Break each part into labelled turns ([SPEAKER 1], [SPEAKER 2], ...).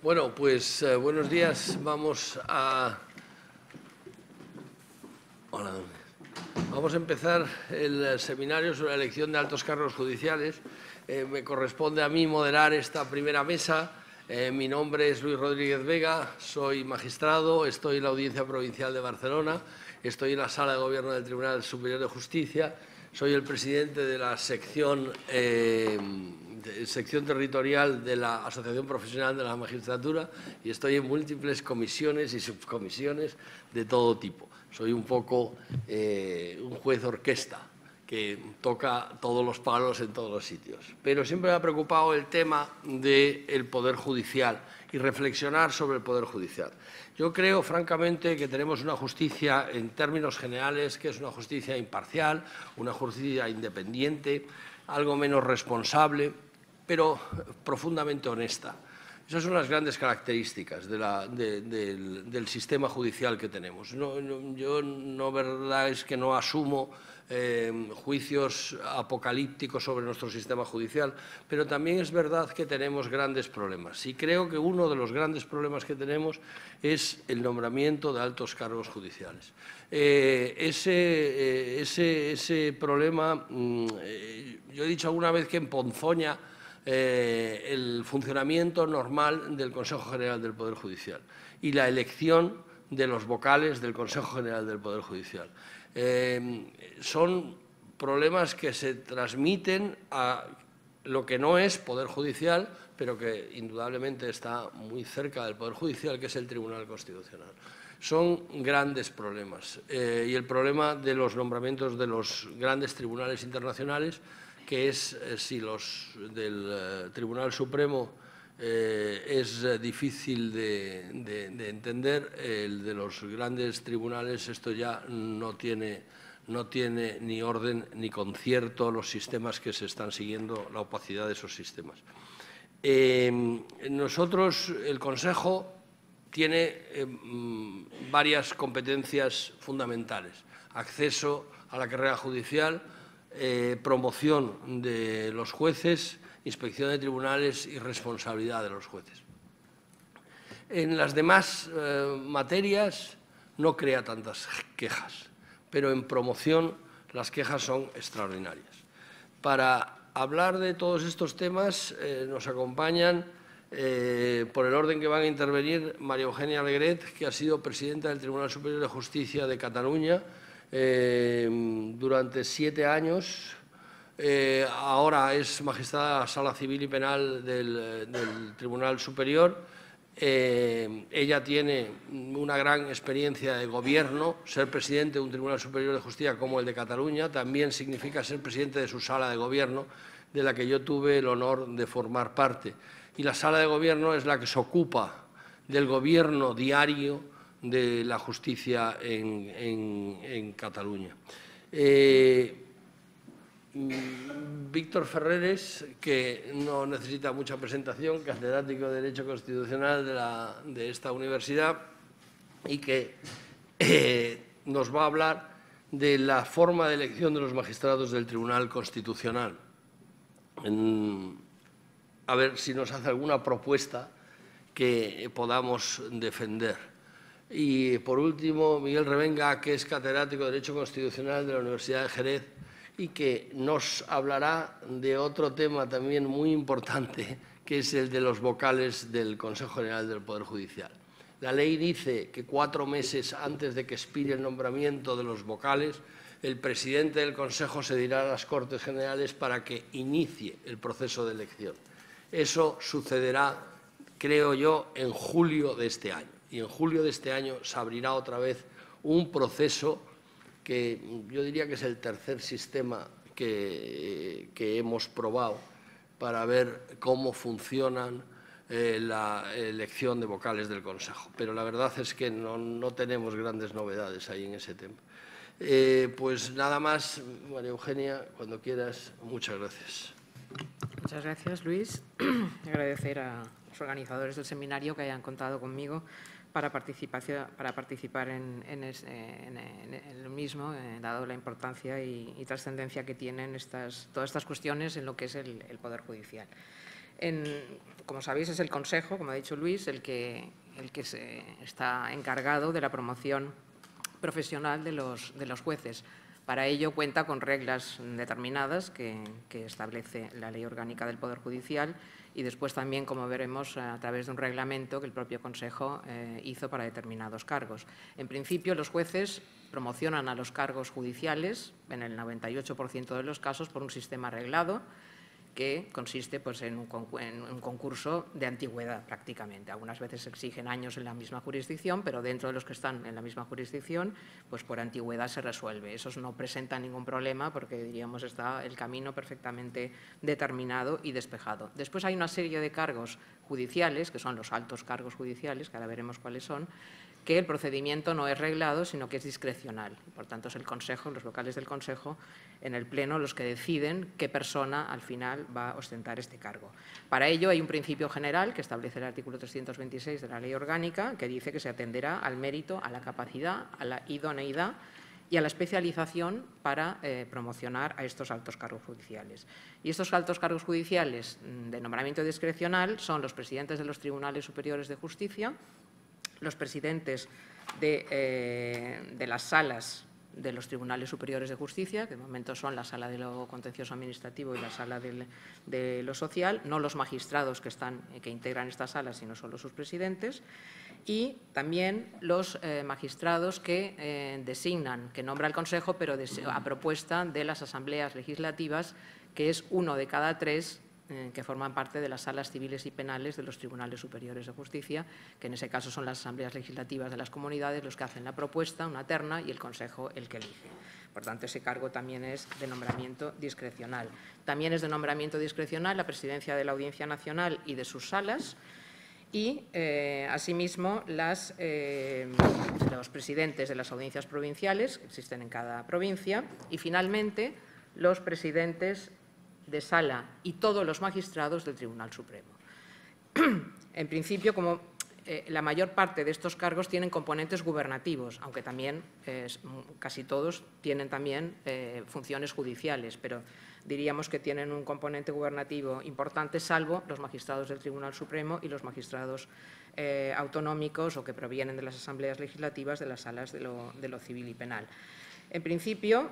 [SPEAKER 1] Bueno, pues buenos días. Vamos a empezar el seminario sobre la elección de altos cargos judiciales. Me corresponde a mí moderar esta primera mesa. Mi nombre es Luis Rodríguez Vega, soy magistrado, estoy en la Audiencia Provincial de Barcelona, estoy en la Sala de Gobierno del Tribunal Superior de Justicia, soy el presidente de la sección territorial de la Asociación Profesional de la Magistratura y estoy en múltiples comisiones y subcomisiones de todo tipo. Soy un poco un juez orquesta que toca todos los palos en todos los sitios. Pero siempre me ha preocupado el tema del Poder Judicial y reflexionar sobre el Poder Judicial. Yo creo, francamente, que tenemos una justicia, en términos generales, que es una justicia imparcial, una justicia independiente, algo menos responsable, pero profundamente honesta. Esas son las grandes características del sistema judicial que tenemos. Yo no verdad es que no asumo juicios apocalípticos sobre nuestro sistema judicial, pero también es verdad que tenemos grandes problemas. Y creo que uno de los grandes problemas que tenemos es el nombramiento de altos cargos judiciales. Ese problema, yo he dicho alguna vez que en Ponzoña el funcionamiento normal del Consejo General del Poder Judicial y la elección de los vocales del Consejo General del Poder Judicial. Son problemas que se transmiten a lo que no es Poder Judicial, pero que indudablemente está muy cerca del Poder Judicial, que es el Tribunal Constitucional. Son grandes problemas. Y el problema de los nombramientos de los grandes tribunales internacionales, que es si los del Tribunal Supremo es difícil de entender, el de los grandes tribunales esto ya no tiene ni orden ni concierto los sistemas que se están siguiendo, la opacidad de esos sistemas. Nosotros, el Consejo, tiene varias competencias fundamentales: acceso a la carrera judicial, promoción de los jueces, inspección de tribunales y responsabilidad de los jueces. En las demás materias no crea tantas quejas, pero en promoción las quejas son extraordinarias. Para hablar de todos estos temas nos acompañan, por el orden que van a intervenir, María Eugenia Alegret, que ha sido presidenta del Tribunal Superior de Justicia de Cataluña durante 7 años. Ahora es magistrada de la Sala Civil y Penal del Tribunal Superior. Ella tiene una gran experiencia de gobierno. Ser presidente de un Tribunal Superior de Justicia como el de Cataluña también significa ser presidente de su sala de gobierno, de la que yo tuve el honor de formar parte. Y la sala de gobierno es la que se ocupa del gobierno diario de la justicia en Cataluña. Víctor Ferreres, que no necesita mucha presentación, catedrático de Derecho Constitucional de esta universidad, y que nos va a hablar de la forma de elección de los magistrados del Tribunal Constitucional. A ver si nos hace alguna propuesta que podamos defender. Y, por último, Miguel Revenga, que es catedrático de Derecho Constitucional de la Universidad de Jerez y que nos hablará de otro tema también muy importante, que es el de los vocales del Consejo General del Poder Judicial. La ley dice que 4 meses antes de que expire el nombramiento de los vocales, el presidente del Consejo se dirá a las Cortes Generales para que inicie el proceso de elección. Eso sucederá, creo yo, en julio de este año. Y en julio de este año se abrirá otra vez un proceso que yo diría que es el tercer sistema que hemos probado para ver cómo funcionan la elección de vocales del Consejo. Pero la verdad es que no tenemos grandes novedades ahí en ese tema. Pues nada más, María Eugenia, cuando quieras. Muchas gracias.
[SPEAKER 2] Muchas gracias, Luis. Agradecer a los organizadores del seminario que hayan contado conmigo para participar en el mismo, dado la importancia y trascendencia que tienen todas estas cuestiones en lo que es el Poder Judicial. Como sabéis, es el Consejo, como ha dicho Luis, el que está encargado de la promoción profesional de los jueces. Para ello cuenta con reglas determinadas que establece la Ley Orgánica del Poder Judicial y después también, como veremos, a través de un reglamento que el propio Consejo hizo para determinados cargos. En principio, los jueces promocionan a los cargos judiciales, en el 98% de los casos, por un sistema reglado, que consiste pues, en un concurso de antigüedad prácticamente. Algunas veces se exigen años en la misma jurisdicción, pero dentro de los que están en la misma jurisdicción, pues por antigüedad se resuelve. Esos no presentan ningún problema porque, diríamos, está el camino perfectamente determinado y despejado. Después hay una serie de cargos judiciales, que son los altos cargos judiciales, que ahora veremos cuáles son, que el procedimiento no es reglado, sino que es discrecional. Por tanto, es el Consejo, los vocales del Consejo, en el Pleno, los que deciden qué persona, al final, va a ostentar este cargo. Para ello, hay un principio general que establece el artículo 326 de la Ley Orgánica, que dice que se atenderá al mérito, a la capacidad, a la idoneidad y a la especialización para promocionar a estos altos cargos judiciales. Y estos altos cargos judiciales de nombramiento discrecional son los presidentes de los Tribunales Superiores de Justicia, los presidentes de las salas de los Tribunales Superiores de Justicia, que de momento son la Sala de lo Contencioso Administrativo y la Sala de lo Social, no los magistrados que integran estas salas, sino solo sus presidentes, y también los magistrados que designan, que nombra el Consejo, pero a propuesta de las asambleas legislativas, que es uno de cada 3 que forman parte de las salas civiles y penales de los Tribunales Superiores de Justicia, que en ese caso son las asambleas legislativas de las comunidades los que hacen la propuesta, una terna, y el Consejo el que elige. Por tanto, ese cargo también es de nombramiento discrecional. También es de nombramiento discrecional la presidencia de la Audiencia Nacional y de sus salas, y, asimismo, los presidentes de las audiencias provinciales, que existen en cada provincia, y, finalmente, los presidentes de sala y todos los magistrados del Tribunal Supremo. En principio, como la mayor parte de estos cargos tienen componentes gubernativos, aunque también casi todos tienen también funciones judiciales, pero diríamos que tienen un componente gubernativo importante, salvo los magistrados del Tribunal Supremo y los magistrados autonómicos o que provienen de las asambleas legislativas de las salas de lo civil y penal. En principio,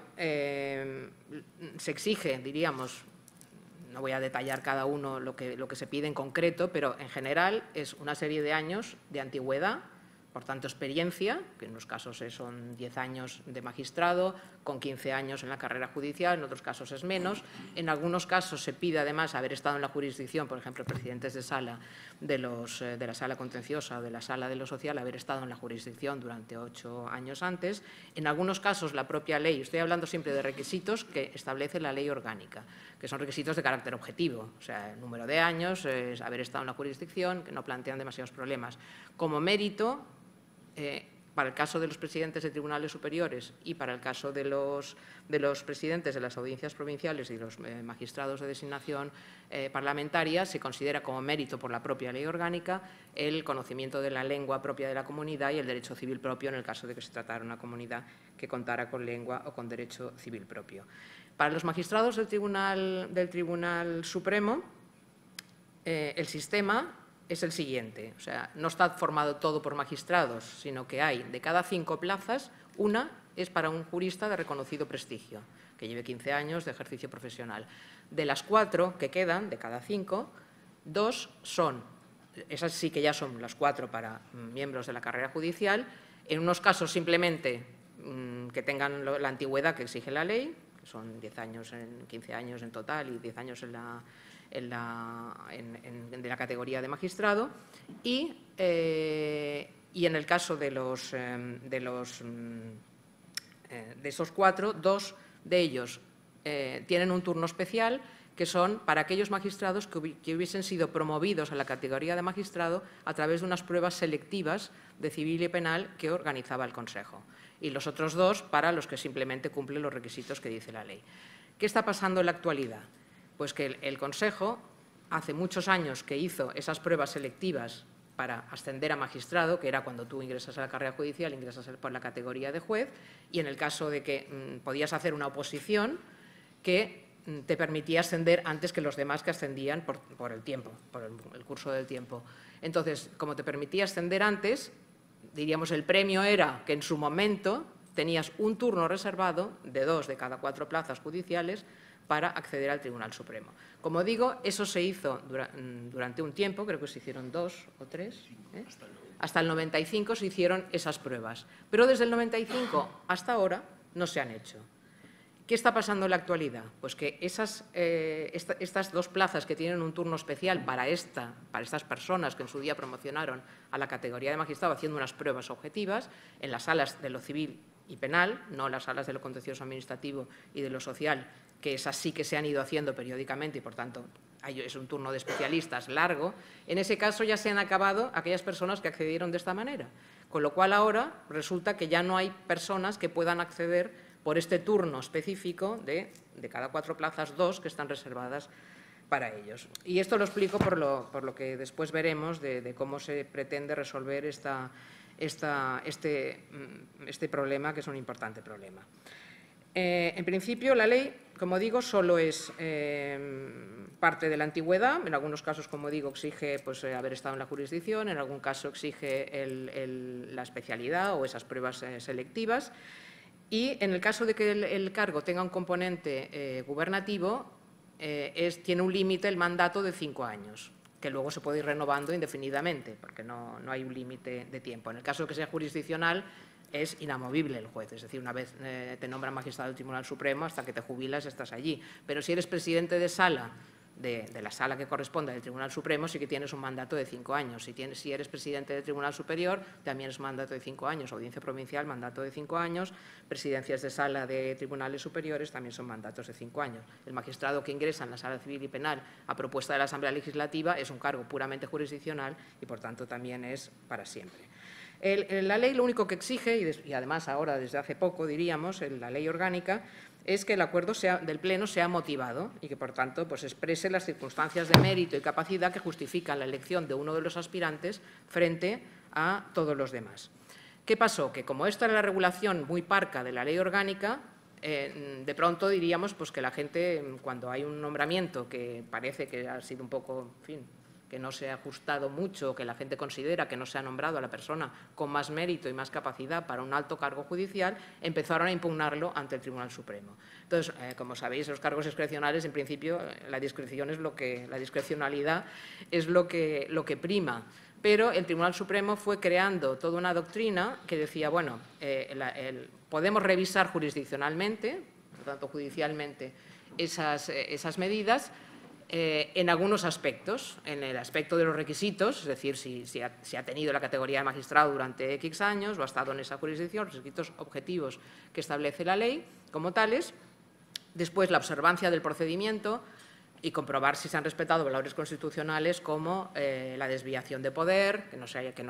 [SPEAKER 2] se exige, diríamos, no voy a detallar cada uno lo que se pide en concreto, pero en general es una serie de años de antigüedad, por tanto experiencia, que en unos casos son 10 años de magistrado, con 15 años en la carrera judicial, en otros casos es menos. En algunos casos se pide además haber estado en la jurisdicción, por ejemplo, presidentes de sala de la sala contenciosa o de la sala de lo social, haber estado en la jurisdicción durante 8 años antes. En algunos casos la propia ley, estoy hablando siempre de requisitos que establece la Ley Orgánica, que son requisitos de carácter objetivo, o sea, el número de años, haber estado en la jurisdicción, que no plantean demasiados problemas. Como mérito, para el caso de los presidentes de tribunales superiores y para el caso de los presidentes de las audiencias provinciales y los magistrados de designación parlamentaria, se considera como mérito por la propia Ley Orgánica el conocimiento de la lengua propia de la comunidad y el derecho civil propio en el caso de que se tratara de una comunidad que contara con lengua o con derecho civil propio. Para los magistrados del Tribunal Supremo, el sistema es el siguiente, o sea, no está formado todo por magistrados, sino que hay, de cada 5 plazas, una es para un jurista de reconocido prestigio, que lleve 15 años de ejercicio profesional. De las 4 que quedan, de cada 5, 2 son, esas sí que ya son las 4 para miembros de la carrera judicial, en unos casos simplemente que tengan la antigüedad que exige la ley, que son 10 años, 15 años en total y 10 años de la categoría de magistrado, y en el caso de esos 4, 2 de ellos tienen un turno especial, que son para aquellos magistrados que hubiesen sido promovidos a la categoría de magistrado a través de unas pruebas selectivas de civil y penal que organizaba el Consejo, y los otros 2 para los que simplemente cumplen los requisitos que dice la ley. ¿Qué está pasando en la actualidad? Pues que el Consejo hace muchos años que hizo esas pruebas selectivas para ascender a magistrado, que era cuando tú ingresas a la carrera judicial, ingresas por la categoría de juez, y en el caso de que podías hacer una oposición, que te permitía ascender antes que los demás que ascendían por el tiempo, por el curso del tiempo. Entonces, como te permitía ascender antes, diríamos, el premio era que en su momento tenías un turno reservado de 2 de cada 4 plazas judiciales para acceder al Tribunal Supremo. Como digo, eso se hizo durante un tiempo, creo que se hicieron 2 o 3. Hasta el 95 se hicieron esas pruebas, pero desde el 95 hasta ahora no se han hecho. ¿Qué está pasando en la actualidad? Pues que estas 2 plazas que tienen un turno especial para estas personas que en su día promocionaron a la categoría de magistrado haciendo unas pruebas objetivas en las salas de lo civil y penal, no las salas de lo contencioso administrativo y de lo social, que esas sí que se han ido haciendo periódicamente y, por tanto, es un turno de especialistas largo. En ese caso ya se han acabado aquellas personas que accedieron de esta manera, con lo cual ahora resulta que ya no hay personas que puedan acceder por este turno específico de cada 4 plazas, 2 que están reservadas para ellos. Y esto lo explico por lo que después veremos de cómo se pretende resolver este problema, que es un importante problema. En principio, la ley, como digo, solo es parte de la antigüedad. En algunos casos, como digo, exige pues, haber estado en la jurisdicción, en algún caso exige la especialidad o esas pruebas selectivas. Y en el caso de que el cargo tenga un componente gubernativo, tiene un límite el mandato de 5 años, que luego se puede ir renovando indefinidamente, porque no hay un límite de tiempo. En el caso de que sea jurisdiccional, es inamovible el juez, es decir, una vez te nombran magistrado del Tribunal Supremo, hasta que te jubilas estás allí. Pero si eres presidente de sala, de la sala que corresponde al Tribunal Supremo, sí que tienes un mandato de 5 años. Si eres presidente del Tribunal Superior, también es mandato de 5 años. Audiencia provincial, mandato de 5 años. Presidencias de sala de tribunales superiores también son mandatos de 5 años. El magistrado que ingresa en la sala civil y penal a propuesta de la Asamblea Legislativa es un cargo puramente jurisdiccional y, por tanto, también es para siempre. La ley lo único que exige, y además ahora desde hace poco diríamos, la ley orgánica, es que el acuerdo del Pleno sea motivado y que, por tanto, pues exprese las circunstancias de mérito y capacidad que justifican la elección de uno de los aspirantes frente a todos los demás. ¿Qué pasó? Que como esta era la regulación muy parca de la ley orgánica, de pronto diríamos pues, que la gente, cuando hay un nombramiento que parece que ha sido un poco, en fin, que no se ha ajustado mucho, que la gente considera que no se ha nombrado a la persona con más mérito y más capacidad para un alto cargo judicial, empezaron a impugnarlo ante el Tribunal Supremo. Entonces, como sabéis, los cargos discrecionales, en principio, la discrecionalidad es lo que prima. Pero el Tribunal Supremo fue creando toda una doctrina que decía, bueno, podemos revisar jurisdiccionalmente, por tanto, judicialmente, esas medidas, en algunos aspectos, en el aspecto de los requisitos, es decir, si ha tenido la categoría de magistrado durante X años o ha estado en esa jurisdicción, los requisitos objetivos que establece la ley como tales. Después, la observancia del procedimiento y comprobar si se han respetado valores constitucionales como la desviación de poder, que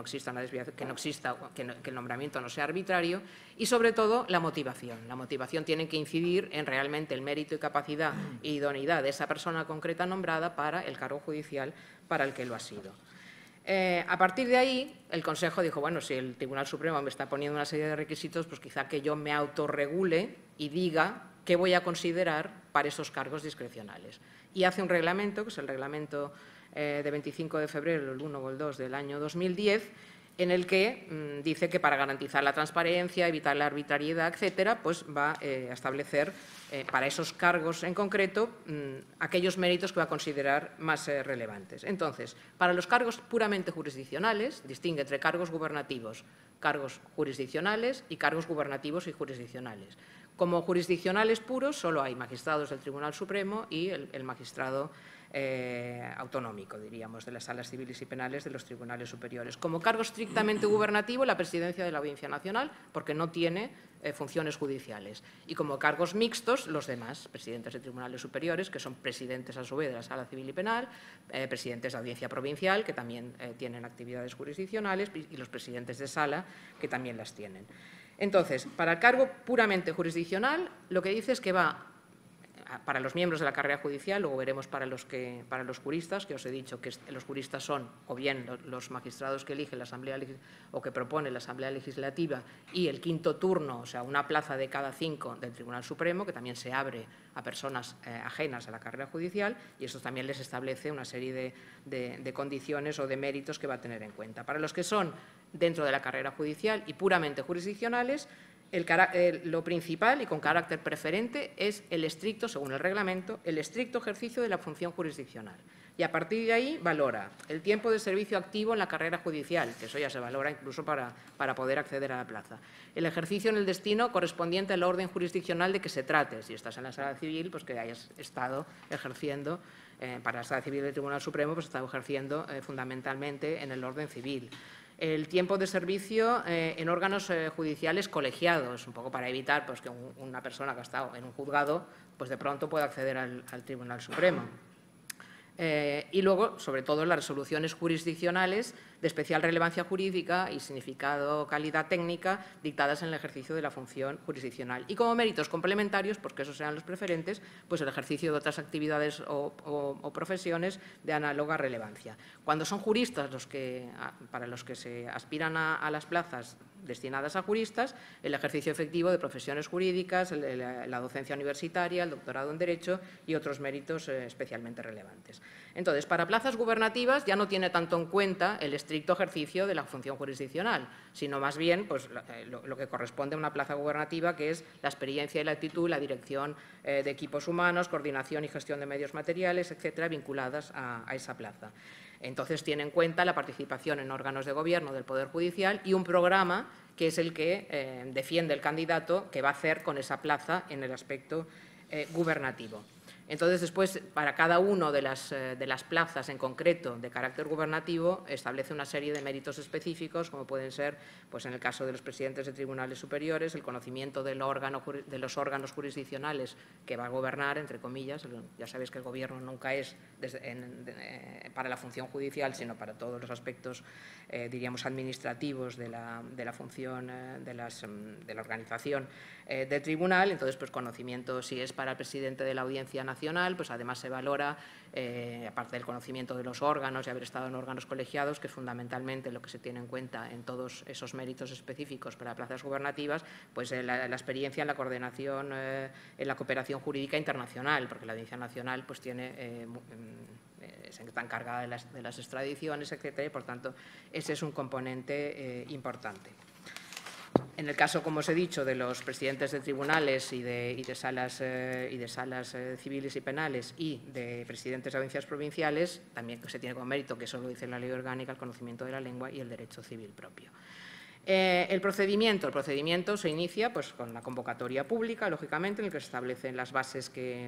[SPEAKER 2] el nombramiento no sea arbitrario, y sobre todo la motivación. La motivación tiene que incidir en realmente el mérito y capacidad e idoneidad de esa persona concreta nombrada para el cargo judicial para el que lo ha sido. A partir de ahí, el Consejo dijo, bueno, si el Tribunal Supremo me está poniendo una serie de requisitos, pues quizá que yo me autorregule y diga qué voy a considerar para esos cargos discrecionales. Y hace un reglamento, que es el reglamento de 25 de febrero, el 1 o el 2 del año 2010, en el que dice que para garantizar la transparencia, evitar la arbitrariedad, etcétera, pues va a establecer para esos cargos en concreto aquellos méritos que va a considerar más relevantes. Entonces, para los cargos puramente jurisdiccionales, distingue entre cargos gubernativos, cargos jurisdiccionales y cargos gubernativos y jurisdiccionales. Como jurisdiccionales puros solo hay magistrados del Tribunal Supremo y el magistrado autonómico, diríamos, de las salas civiles y penales de los tribunales superiores. Como cargo estrictamente gubernativo, la presidencia de la Audiencia Nacional, porque no tiene funciones judiciales. Y como cargos mixtos, los demás, presidentes de tribunales superiores, que son presidentes a su vez de la sala civil y penal, presidentes de Audiencia Provincial, que también tienen actividades jurisdiccionales, y los presidentes de sala, que también las tienen. Entonces, para el cargo puramente jurisdiccional, lo que dice es que va para los miembros de la carrera judicial, luego veremos para los juristas, que os he dicho que los juristas son o bien los magistrados que elige la Asamblea o que propone la Asamblea Legislativa, y el quinto turno, o sea, una plaza de cada 5 del Tribunal Supremo, que también se abre a personas ajenas a la carrera judicial, y eso también les establece una serie de condiciones o de méritos que va a tener en cuenta. Para los que son dentro de la carrera judicial y puramente jurisdiccionales, lo principal y con carácter preferente es el estricto, según el reglamento, el estricto ejercicio de la función jurisdiccional. Y a partir de ahí valora el tiempo de servicio activo en la carrera judicial, que eso ya se valora incluso para poder acceder a la plaza. El ejercicio en el destino correspondiente al orden jurisdiccional de que se trate. Si estás en la sala civil, pues que hayas estado ejerciendo, para la sala civil del Tribunal Supremo, pues has estado ejerciendo fundamentalmente en el orden civil. El tiempo de servicio en órganos judiciales colegiados, un poco para evitar pues, que una persona que ha estado en un juzgado pues de pronto pueda acceder al Tribunal Supremo. Y luego, sobre todo, las resoluciones jurisdiccionales de especial relevancia jurídica y significado calidad técnica dictadas en el ejercicio de la función jurisdiccional. Y como méritos complementarios, porque esos sean los preferentes, pues el ejercicio de otras actividades o profesiones de análoga relevancia. Cuando son juristas para los que se aspiran a las plazas destinadas a juristas, el ejercicio efectivo de profesiones jurídicas, la docencia universitaria, el doctorado en Derecho y otros méritos especialmente relevantes. Entonces, para plazas gubernativas ya no tiene tanto en cuenta el estricto ejercicio de la función jurisdiccional, sino más bien pues, lo que corresponde a una plaza gubernativa, que es la experiencia y la actitud, la dirección de equipos humanos, coordinación y gestión de medios materiales, etcétera, vinculadas a esa plaza. Entonces, tiene en cuenta la participación en órganos de gobierno del Poder Judicial y un programa que es el que defiende el candidato que va a hacer con esa plaza en el aspecto gubernativo. Entonces, después, para cada una de las plazas en concreto de carácter gubernativo, establece una serie de méritos específicos, como pueden ser, pues en el caso de los presidentes de tribunales superiores, el conocimiento de los órganos jurisdiccionales que va a gobernar, entre comillas. Ya sabéis que el Gobierno nunca es para la función judicial, sino para todos los aspectos, diríamos, administrativos de la función de la organización del tribunal. Entonces, pues conocimiento, si es para el presidente de la Audiencia Nacional, pues además se valora, aparte del conocimiento de los órganos y haber estado en órganos colegiados, que es fundamentalmente lo que se tiene en cuenta en todos esos méritos específicos para plazas gubernativas, pues la experiencia en la coordinación, en la cooperación jurídica internacional, porque la Audiencia Nacional pues está encargada de las extradiciones, etcétera, y por tanto ese es un componente importante. En el caso, como os he dicho, de los presidentes de tribunales y de salas civiles y penales y de presidentes de audiencias provinciales, también se tiene como mérito, que eso lo dice la ley orgánica, el conocimiento de la lengua y el derecho civil propio. El procedimiento se inicia pues, con la convocatoria pública, lógicamente, en el que se establecen las bases que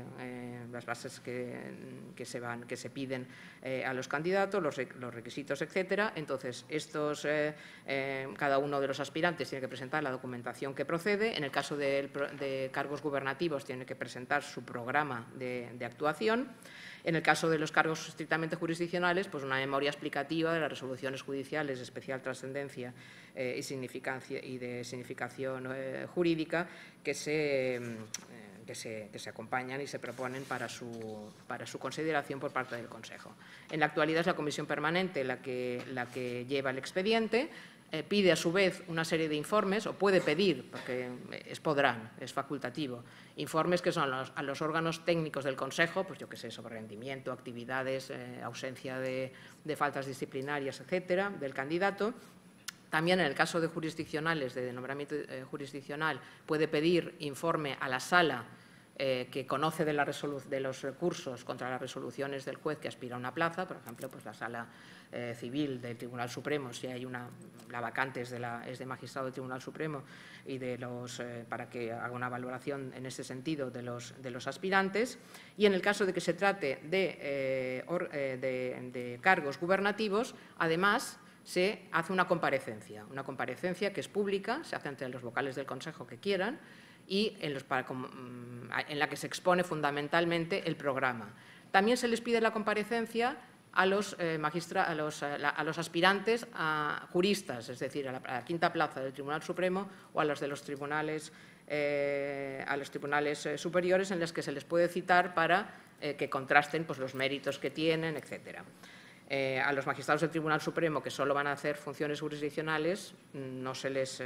[SPEAKER 2] se piden a los candidatos, los requisitos, etcétera. Entonces, cada uno de los aspirantes tiene que presentar la documentación que procede. En el caso de cargos gubernativos, tiene que presentar su programa de actuación. En el caso de los cargos estrictamente jurisdiccionales, pues una memoria explicativa de las resoluciones judiciales de especial trascendencia y de significación jurídica que se acompañan y se proponen para su consideración por parte del Consejo. En la actualidad es la Comisión Permanente la que lleva el expediente. Pide a su vez una serie de informes, o puede pedir, porque es facultativo, informes que son a los órganos técnicos del Consejo, pues yo qué sé, sobre rendimiento, actividades, ausencia de faltas disciplinarias, etcétera, del candidato. También en el caso de jurisdiccionales, de nombramiento jurisdiccional, puede pedir informe a la sala que conoce de los recursos contra las resoluciones del juez que aspira a una plaza, por ejemplo, pues la sala civil del Tribunal Supremo, si hay la vacante es de magistrado del Tribunal Supremo, y para que haga una valoración en ese sentido de los aspirantes. Y en el caso de que se trate de cargos gubernativos, además se hace una comparecencia que es pública, se hace ante los vocales del Consejo que quieran, y en la que se expone fundamentalmente el programa. También se les pide la comparecencia a los aspirantes a juristas, es decir, a la quinta plaza del Tribunal Supremo o a los de los tribunales, superiores, en los que se les puede citar para que contrasten pues, los méritos que tienen, etcétera. A los magistrados del Tribunal Supremo, que solo van a hacer funciones jurisdiccionales, no se les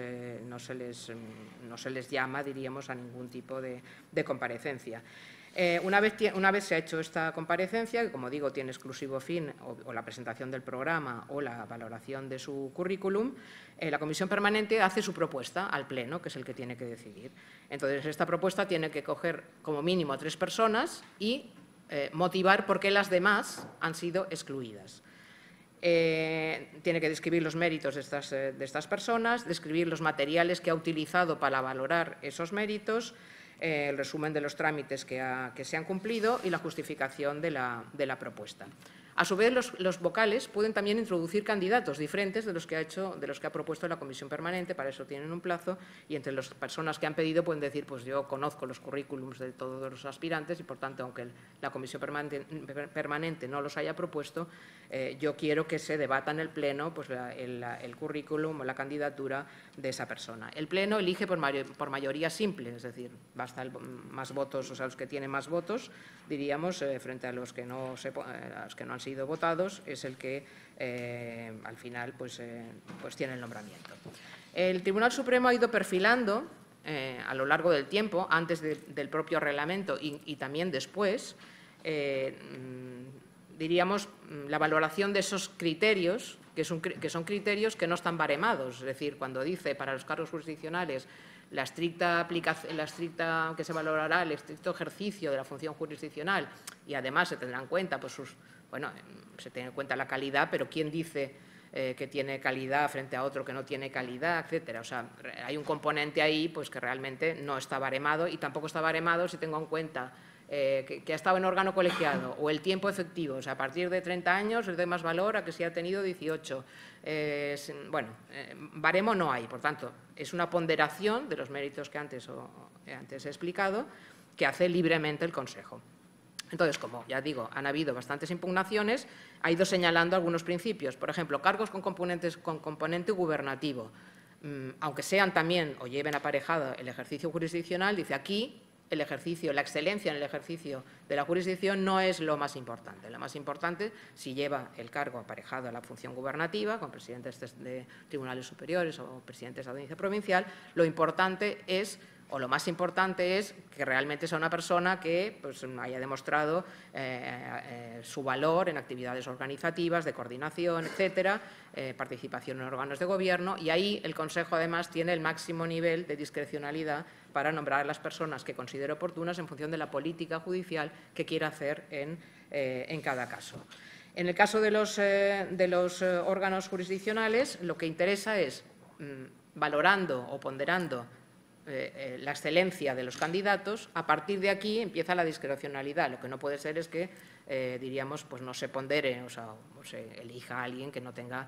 [SPEAKER 2] llama, diríamos, a ningún tipo de comparecencia. Una vez se ha hecho esta comparecencia, que como digo tiene exclusivo fin o la presentación del programa o la valoración de su currículum, la comisión permanente hace su propuesta al Pleno, que es el que tiene que decidir. Entonces, esta propuesta tiene que coger como mínimo a 3 personas y motivar por qué las demás han sido excluidas. Tiene que describir los méritos de estas personas, describir los materiales que ha utilizado para valorar esos méritos, el resumen de los trámites que se han cumplido y la justificación de la propuesta. A su vez, los vocales pueden también introducir candidatos diferentes de los que ha propuesto la comisión permanente, para eso tienen un plazo, y entre las personas que han pedido pueden decir, pues yo conozco los currículums de todos los aspirantes y, por tanto, aunque la comisión permanente no los haya propuesto, yo quiero que se debata en el Pleno pues, el currículum o la candidatura de esa persona. El Pleno elige por mayoría simple, es decir, basta más votos, o sea, los que tienen más votos, diríamos, frente a los que no han sido votados, es el que al final pues tiene el nombramiento. El Tribunal Supremo ha ido perfilando a lo largo del tiempo, antes del propio reglamento y también después, diríamos, la valoración de esos criterios, que son criterios que no están baremados, es decir, cuando dice para los cargos jurisdiccionales la estricta que se valorará el estricto ejercicio de la función jurisdiccional y además se tendrá en cuenta pues se tiene en cuenta la calidad, pero ¿quién dice que tiene calidad frente a otro que no tiene calidad, etcétera? O sea, hay un componente ahí pues que realmente no está baremado y tampoco está baremado si tengo en cuenta que ha estado en órgano colegiado o el tiempo efectivo, o sea, a partir de 30 años le doy más valor a que si ha tenido 18. Baremo no hay, por tanto, es una ponderación de los méritos que antes he explicado que hace libremente el Consejo. Entonces, como ya digo, han habido bastantes impugnaciones, ha ido señalando algunos principios. Por ejemplo, cargos con componente gubernativo, aunque sean también o lleven aparejado el ejercicio jurisdiccional, dice aquí la excelencia en el ejercicio de la jurisdicción no es lo más importante. Lo más importante, si lleva el cargo aparejado a la función gubernativa, con presidentes de tribunales superiores o presidentes de audiencia provincial, lo importante es, o lo más importante es que realmente sea una persona que pues, haya demostrado su valor en actividades organizativas, de coordinación, etcétera, participación en órganos de gobierno, y ahí el Consejo además tiene el máximo nivel de discrecionalidad para nombrar a las personas que considere oportunas en función de la política judicial que quiera hacer en cada caso. En el caso de los órganos jurisdiccionales, lo que interesa es, valorando o ponderando la excelencia de los candidatos, a partir de aquí empieza la discrecionalidad. Lo que no puede ser es que, diríamos, pues no se pondere o se elija a alguien que no tenga,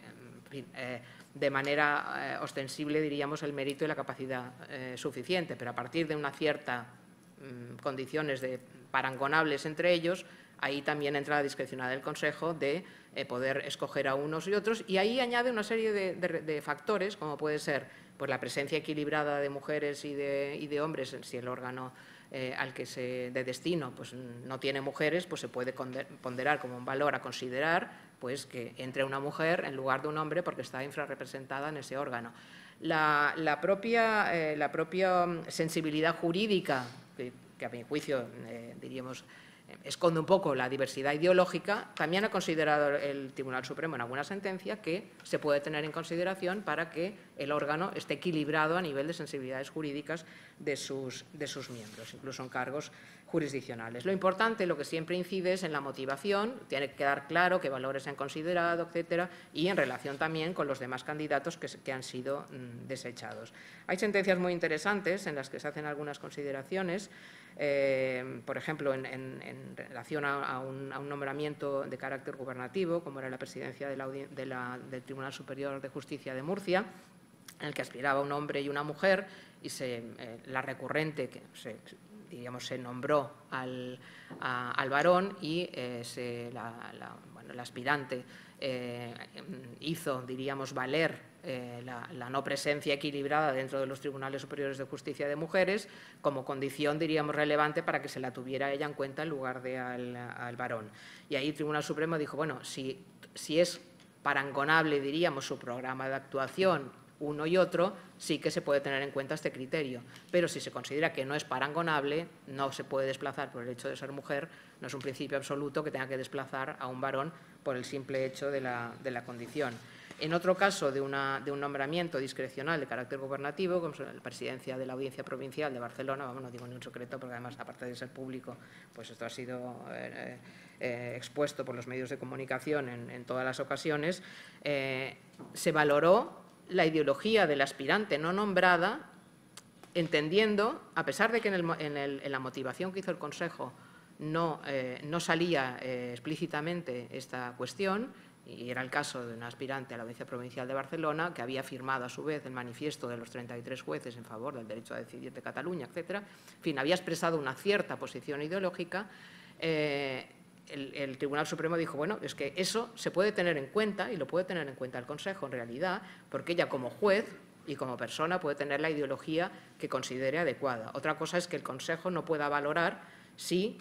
[SPEAKER 2] de manera ostensible, diríamos, el mérito y la capacidad suficiente, pero a partir de una cierta condiciones parangonables entre ellos, ahí también entra la discrecionalidad del Consejo de poder escoger a unos y otros, y ahí añade una serie de factores, como puede ser pues, la presencia equilibrada de mujeres y de hombres, si el órgano de destino pues, no tiene mujeres, pues se puede ponderar como un valor a considerar pues, que entre una mujer en lugar de un hombre porque está infrarrepresentada en ese órgano. La propia sensibilidad jurídica, que a mi juicio, diríamos, esconde un poco la diversidad ideológica, también ha considerado el Tribunal Supremo en alguna sentencia que se puede tener en consideración para que el órgano esté equilibrado a nivel de sensibilidades jurídicas de sus miembros, incluso en cargos jurisdiccionales. Lo importante, lo que siempre incide es en la motivación, tiene que quedar claro qué valores se han considerado, etcétera, y en relación también con los demás candidatos que han sido desechados. Hay sentencias muy interesantes en las que se hacen algunas consideraciones. Por ejemplo, en relación a un nombramiento de carácter gubernativo, como era la presidencia del Tribunal Superior de Justicia de Murcia, en el que aspiraba un hombre y una mujer, y la recurrente, que se nombró al varón y el aspirante hizo, diríamos, valer la no presencia equilibrada dentro de los tribunales superiores de justicia de mujeres como condición, diríamos, relevante para que se la tuviera ella en cuenta en lugar de al varón. Y ahí el Tribunal Supremo dijo, bueno, si es parangonable, diríamos, su programa de actuación uno y otro, sí que se puede tener en cuenta este criterio. Pero si se considera que no es parangonable, no se puede desplazar por el hecho de ser mujer, no es un principio absoluto que tenga que desplazar a un varón por el simple hecho de la condición. En otro caso de un nombramiento discrecional de carácter gubernativo, como la presidencia de la Audiencia Provincial de Barcelona, vamos, no digo ni un secreto porque además, aparte de ser público, pues esto ha sido expuesto por los medios de comunicación en todas las ocasiones, se valoró la ideología del aspirante no nombrada, entendiendo, a pesar de que en la motivación que hizo el Consejo no salía explícitamente esta cuestión, y era el caso de un aspirante a la Audiencia Provincial de Barcelona que había firmado a su vez el manifiesto de los 33 jueces en favor del derecho a decidir de Cataluña, etcétera. En fin, había expresado una cierta posición ideológica. El Tribunal Supremo dijo, bueno, es que eso se puede tener en cuenta, y lo puede tener en cuenta el Consejo en realidad, porque ella como juez y como persona puede tener la ideología que considere adecuada. Otra cosa es que el Consejo no pueda valorar si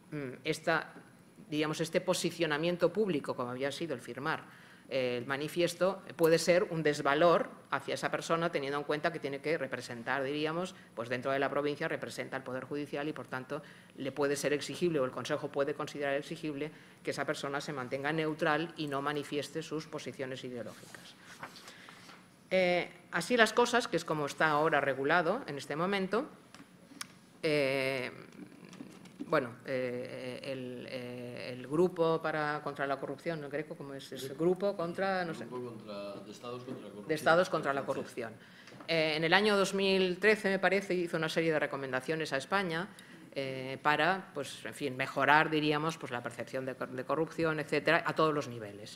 [SPEAKER 2] este posicionamiento público, como había sido el firmar el manifiesto, puede ser un desvalor hacia esa persona, teniendo en cuenta que tiene que representar, diríamos, pues dentro de la provincia representa al Poder Judicial y, por tanto, le puede ser exigible, o el Consejo puede considerar exigible, que esa persona se mantenga neutral y no manifieste sus posiciones ideológicas. Así las cosas, que es como está ahora regulado en este momento, bueno, el grupo contra la corrupción, ¿no, Greco? ¿Cómo es? Es el grupo contra, no sé.
[SPEAKER 1] De Estados contra la corrupción.
[SPEAKER 2] De Estados contra la corrupción. En el año 2013, me parece, hizo una serie de recomendaciones a España para, pues, en fin, mejorar, diríamos, pues, la percepción de corrupción, etcétera, a todos los niveles.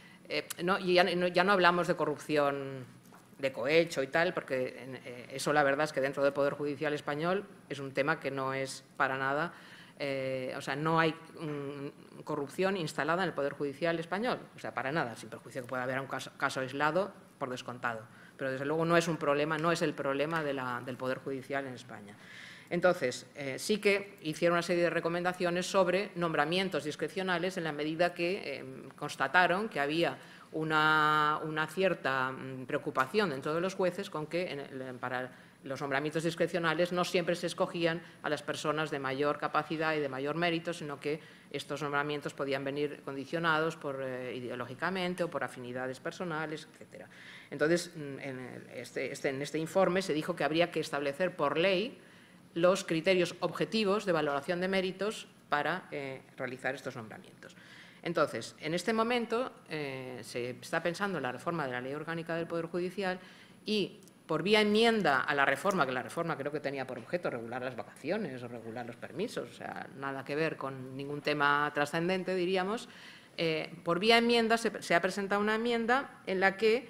[SPEAKER 2] Ya no hablamos de corrupción de cohecho y tal, porque eso la verdad es que dentro del Poder Judicial español es un tema que no es para nada. O sea, no hay corrupción instalada en el Poder Judicial español, o sea, para nada, sin perjuicio que pueda haber un caso aislado, por descontado. Pero, desde luego, no es un problema, no es el problema del Poder Judicial en España. Entonces, sí que hicieron una serie de recomendaciones sobre nombramientos discrecionales en la medida que constataron que había una cierta preocupación dentro de los jueces con que para los nombramientos discrecionales no siempre se escogían a las personas de mayor capacidad y de mayor mérito, sino que estos nombramientos podían venir condicionados ideológicamente o por afinidades personales, etcétera. Entonces, en este informe se dijo que habría que establecer por ley los criterios objetivos de valoración de méritos para realizar estos nombramientos. Entonces, en este momento se está pensando en la reforma de la Ley Orgánica del Poder Judicial y, por vía enmienda a la reforma, que la reforma creo que tenía por objeto regular las vacaciones o regular los permisos, o sea, nada que ver con ningún tema trascendente, diríamos, por vía enmienda se ha presentado una enmienda en la que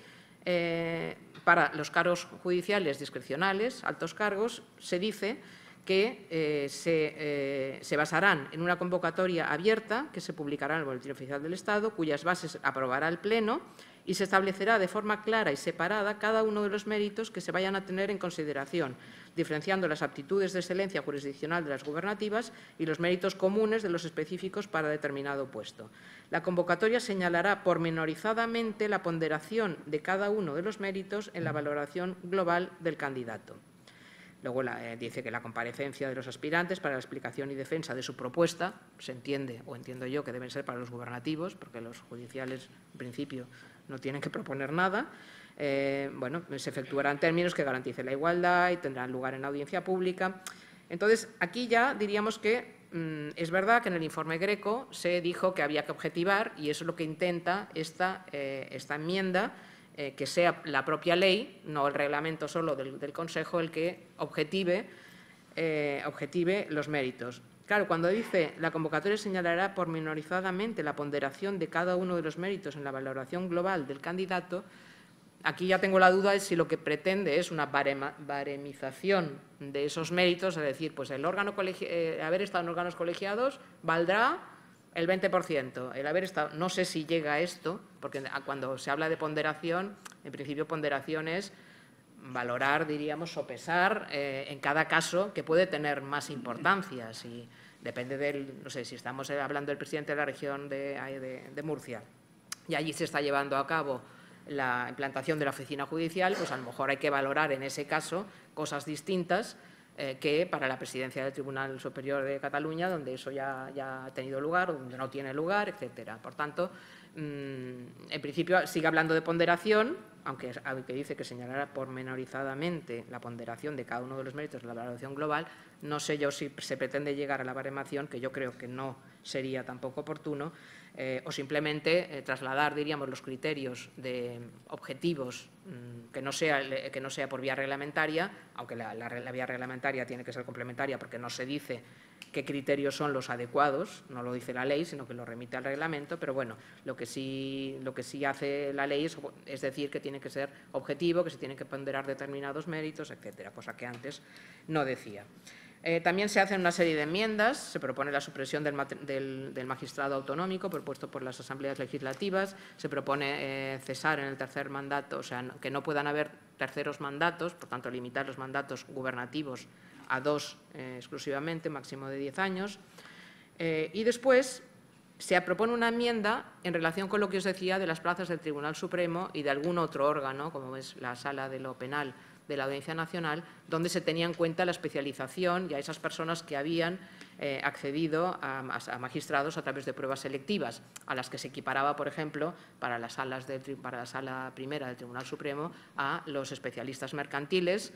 [SPEAKER 2] para los cargos judiciales discrecionales, altos cargos, se dice que se basarán en una convocatoria abierta que se publicará en el Boletín Oficial del Estado, cuyas bases aprobará el Pleno, y se establecerá de forma clara y separada cada uno de los méritos que se vayan a tener en consideración, diferenciando las aptitudes de excelencia jurisdiccional de las gubernativas y los méritos comunes de los específicos para determinado puesto. La convocatoria señalará pormenorizadamente la ponderación de cada uno de los méritos en la valoración global del candidato. Luego dice que la comparecencia de los aspirantes para la explicación y defensa de su propuesta, se entiende, o entiendo yo, que deben ser para los gubernativos, porque los judiciales, en principio, no tienen que proponer nada. Bueno, se efectuará en términos que garanticen la igualdad y tendrán lugar en audiencia pública. Entonces, aquí ya diríamos que es verdad que en el informe Greco se dijo que había que objetivar, y eso es lo que intenta esta enmienda, que sea la propia ley, no el reglamento solo del Consejo, el que objetive los méritos. Claro, cuando dice la convocatoria señalará pormenorizadamente la ponderación de cada uno de los méritos en la valoración global del candidato, aquí ya tengo la duda de si lo que pretende es una baremización de esos méritos, es decir, pues el órgano haber estado en órganos colegiados valdrá el 20%, el haber estado, no sé si llega a esto, porque cuando se habla de ponderación, en principio ponderación es valorar, diríamos, sopesar en cada caso que puede tener más importancia. Si depende del, no sé, si estamos hablando del presidente de la región de Murcia y allí se está llevando a cabo la implantación de la oficina judicial, pues a lo mejor hay que valorar en ese caso cosas distintas que para la presidencia del Tribunal Superior de Cataluña, donde eso ya ha tenido lugar o donde no tiene lugar, etcétera. Por tanto, en principio sigue hablando de ponderación, aunque dice que señalará pormenorizadamente la ponderación de cada uno de los méritos de la valoración global. No sé yo si se pretende llegar a la baremación, que yo creo que no sería tampoco oportuno, o simplemente trasladar, diríamos, los criterios de objetivos que no sea por vía reglamentaria, aunque la vía reglamentaria tiene que ser complementaria porque no se dice qué criterios son los adecuados, no lo dice la ley, sino que lo remite al reglamento, pero bueno, lo que sí hace la ley es decir que tiene que ser objetivo, que se tienen que ponderar determinados méritos, etcétera, cosa que antes no decía. También se hacen una serie de enmiendas, se propone la supresión del magistrado autonómico propuesto por las asambleas legislativas, se propone cesar en el tercer mandato, o sea, que no puedan haber terceros mandatos, por tanto limitar los mandatos gubernativos a 2 exclusivamente, máximo de 10 años. Y después se propone una enmienda en relación con lo que os decía de las plazas del Tribunal Supremo y de algún otro órgano, como es la Sala de lo Penal de la Audiencia Nacional, donde se tenía en cuenta la especialización y a esas personas que habían accedido a magistrados a través de pruebas selectivas, a las que se equiparaba, por ejemplo, para la Sala Primera del Tribunal Supremo, a los especialistas mercantiles.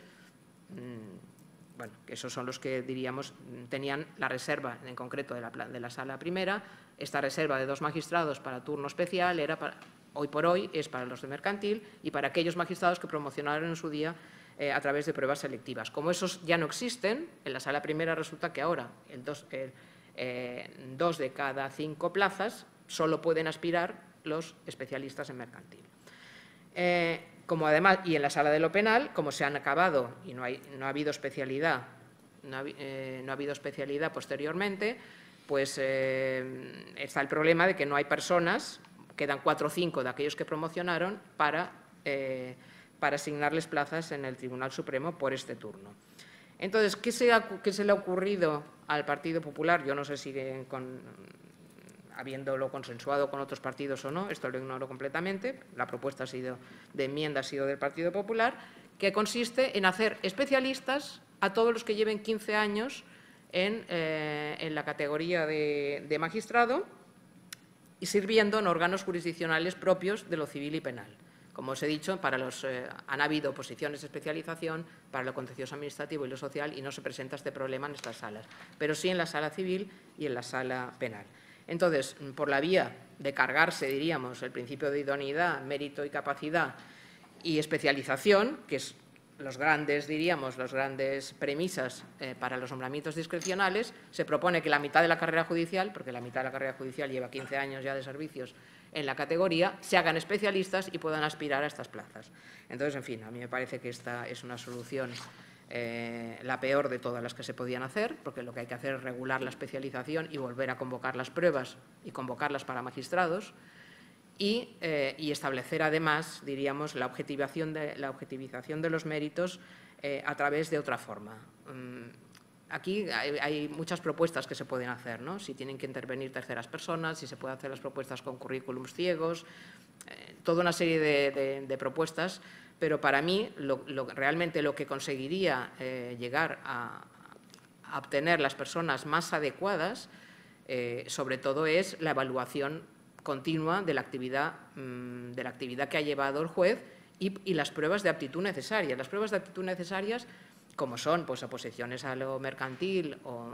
[SPEAKER 2] Bueno, que esos son los que, diríamos, tenían la reserva, en concreto, de la Sala Primera. Esta reserva de 2 magistrados para turno especial hoy por hoy es para los de mercantil y para aquellos magistrados que promocionaron en su día a través de pruebas selectivas. Como esos ya no existen, en la Sala Primera resulta que ahora 2 de cada 5 plazas solo pueden aspirar los especialistas en mercantil. Como además, y en la Sala de lo Penal, como se han acabado y no ha habido especialidad, posteriormente, pues está el problema de que no hay personas, quedan 4 o 5 de aquellos que promocionaron para asignarles plazas en el Tribunal Supremo por este turno. Entonces, ¿qué se le ha ocurrido al Partido Popular? Yo no sé si habiéndolo consensuado con otros partidos o no, esto lo ignoro completamente, la propuesta de enmienda ha sido del Partido Popular, que consiste en hacer especialistas a todos los que lleven 15 años en la categoría de magistrado y sirviendo en órganos jurisdiccionales propios de lo civil y penal. Como os he dicho, han habido oposiciones de especialización para lo contencioso administrativo y lo social y no se presenta este problema en estas salas, pero sí en la sala civil y en la sala penal. Entonces, por la vía de cargarse, diríamos, el principio de idoneidad, mérito y capacidad y especialización, que es las grandes premisas para los nombramientos discrecionales, se propone que la mitad de la carrera judicial, porque la mitad de la carrera judicial lleva 15 años ya de servicios en la categoría, se hagan especialistas y puedan aspirar a estas plazas. Entonces, en fin, a mí me parece que esta es una solución la peor de todas las que se podían hacer, porque lo que hay que hacer es regular la especialización y volver a convocar las pruebas y convocarlas para magistrados y establecer además, diríamos, la objetivización de los méritos a través de otra forma. Aquí hay muchas propuestas que se pueden hacer, ¿no? Si tienen que intervenir terceras personas, si se pueden hacer las propuestas con currículums ciegos, toda una serie de propuestas, pero para mí realmente lo que conseguiría llegar a obtener las personas más adecuadas, sobre todo es la evaluación continua de la actividad que ha llevado el juez y las pruebas de aptitud necesarias. Las pruebas de aptitud necesarias, como son pues, oposiciones a lo mercantil o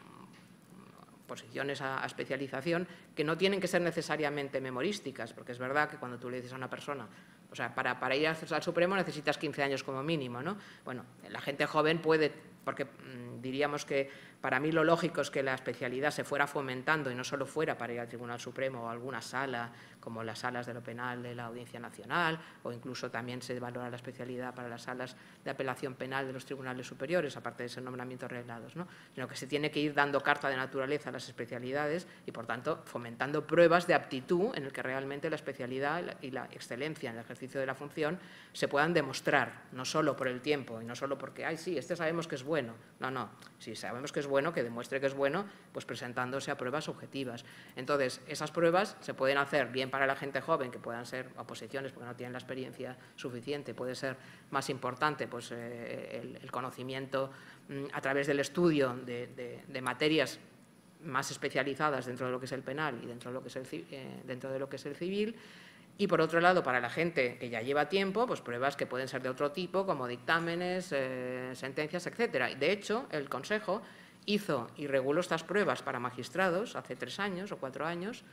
[SPEAKER 2] oposiciones a especialización, que no tienen que ser necesariamente memorísticas, porque es verdad que cuando tú le dices a una persona, o sea, para ir al Supremo necesitas 15 años como mínimo, ¿no? Bueno, la gente joven puede, porque diríamos que Para mí lo lógico es que la especialidad se fuera fomentando y no solo fuera para ir al Tribunal Supremo o a alguna sala, como las salas de lo penal de la Audiencia Nacional, o incluso también se valora la especialidad para las salas de apelación penal de los tribunales superiores, aparte de esos nombramientos reglados, ¿no? Sino que se tiene que ir dando carta de naturaleza a las especialidades y, por tanto, fomentando pruebas de aptitud en el que realmente la especialidad y la excelencia en el ejercicio de la función se puedan demostrar, no solo por el tiempo y no solo porque, ay, sí, este sabemos que es bueno. No, no, si sabemos que es bueno, que demuestre que es bueno, pues presentándose a pruebas objetivas. Entonces, esas pruebas se pueden hacer bien para la gente joven, que puedan ser oposiciones porque no tienen la experiencia suficiente, puede ser más importante pues, el conocimiento a través del estudio de materias más especializadas dentro de lo que es el penal y dentro de lo que es el civil. Y, por otro lado, para la gente que ya lleva tiempo, pues pruebas que pueden ser de otro tipo, como dictámenes, sentencias, etc. De hecho, el Consejo hizo y reguló estas pruebas para magistrados hace 3 años o 4 años,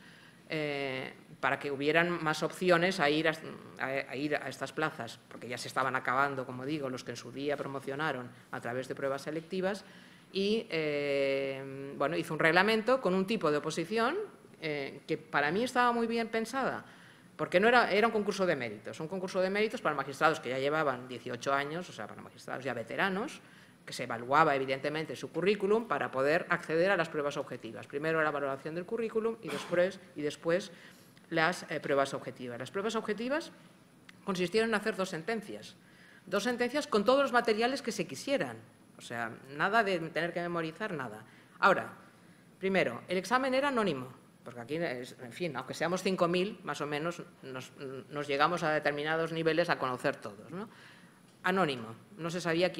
[SPEAKER 2] para que hubieran más opciones a ir a estas plazas, porque ya se estaban acabando, como digo, los que en su día promocionaron a través de pruebas selectivas, y bueno, hizo un reglamento con un tipo de oposición que para mí estaba muy bien pensada, porque no era un concurso de méritos, un concurso de méritos para magistrados que ya llevaban 18 años, o sea, para magistrados ya veteranos, que se evaluaba evidentemente su currículum para poder acceder a las pruebas objetivas. Primero la valoración del currículum y después las pruebas objetivas. Las pruebas objetivas consistieron en hacer 2 sentencias. 2 sentencias con todos los materiales que se quisieran. O sea, nada de tener que memorizar, nada. Ahora, primero, el examen era anónimo, porque aquí, en fin, aunque seamos 5.000, más o menos nos llegamos a determinados niveles a conocer todos, ¿no? Anónimo, no se sabía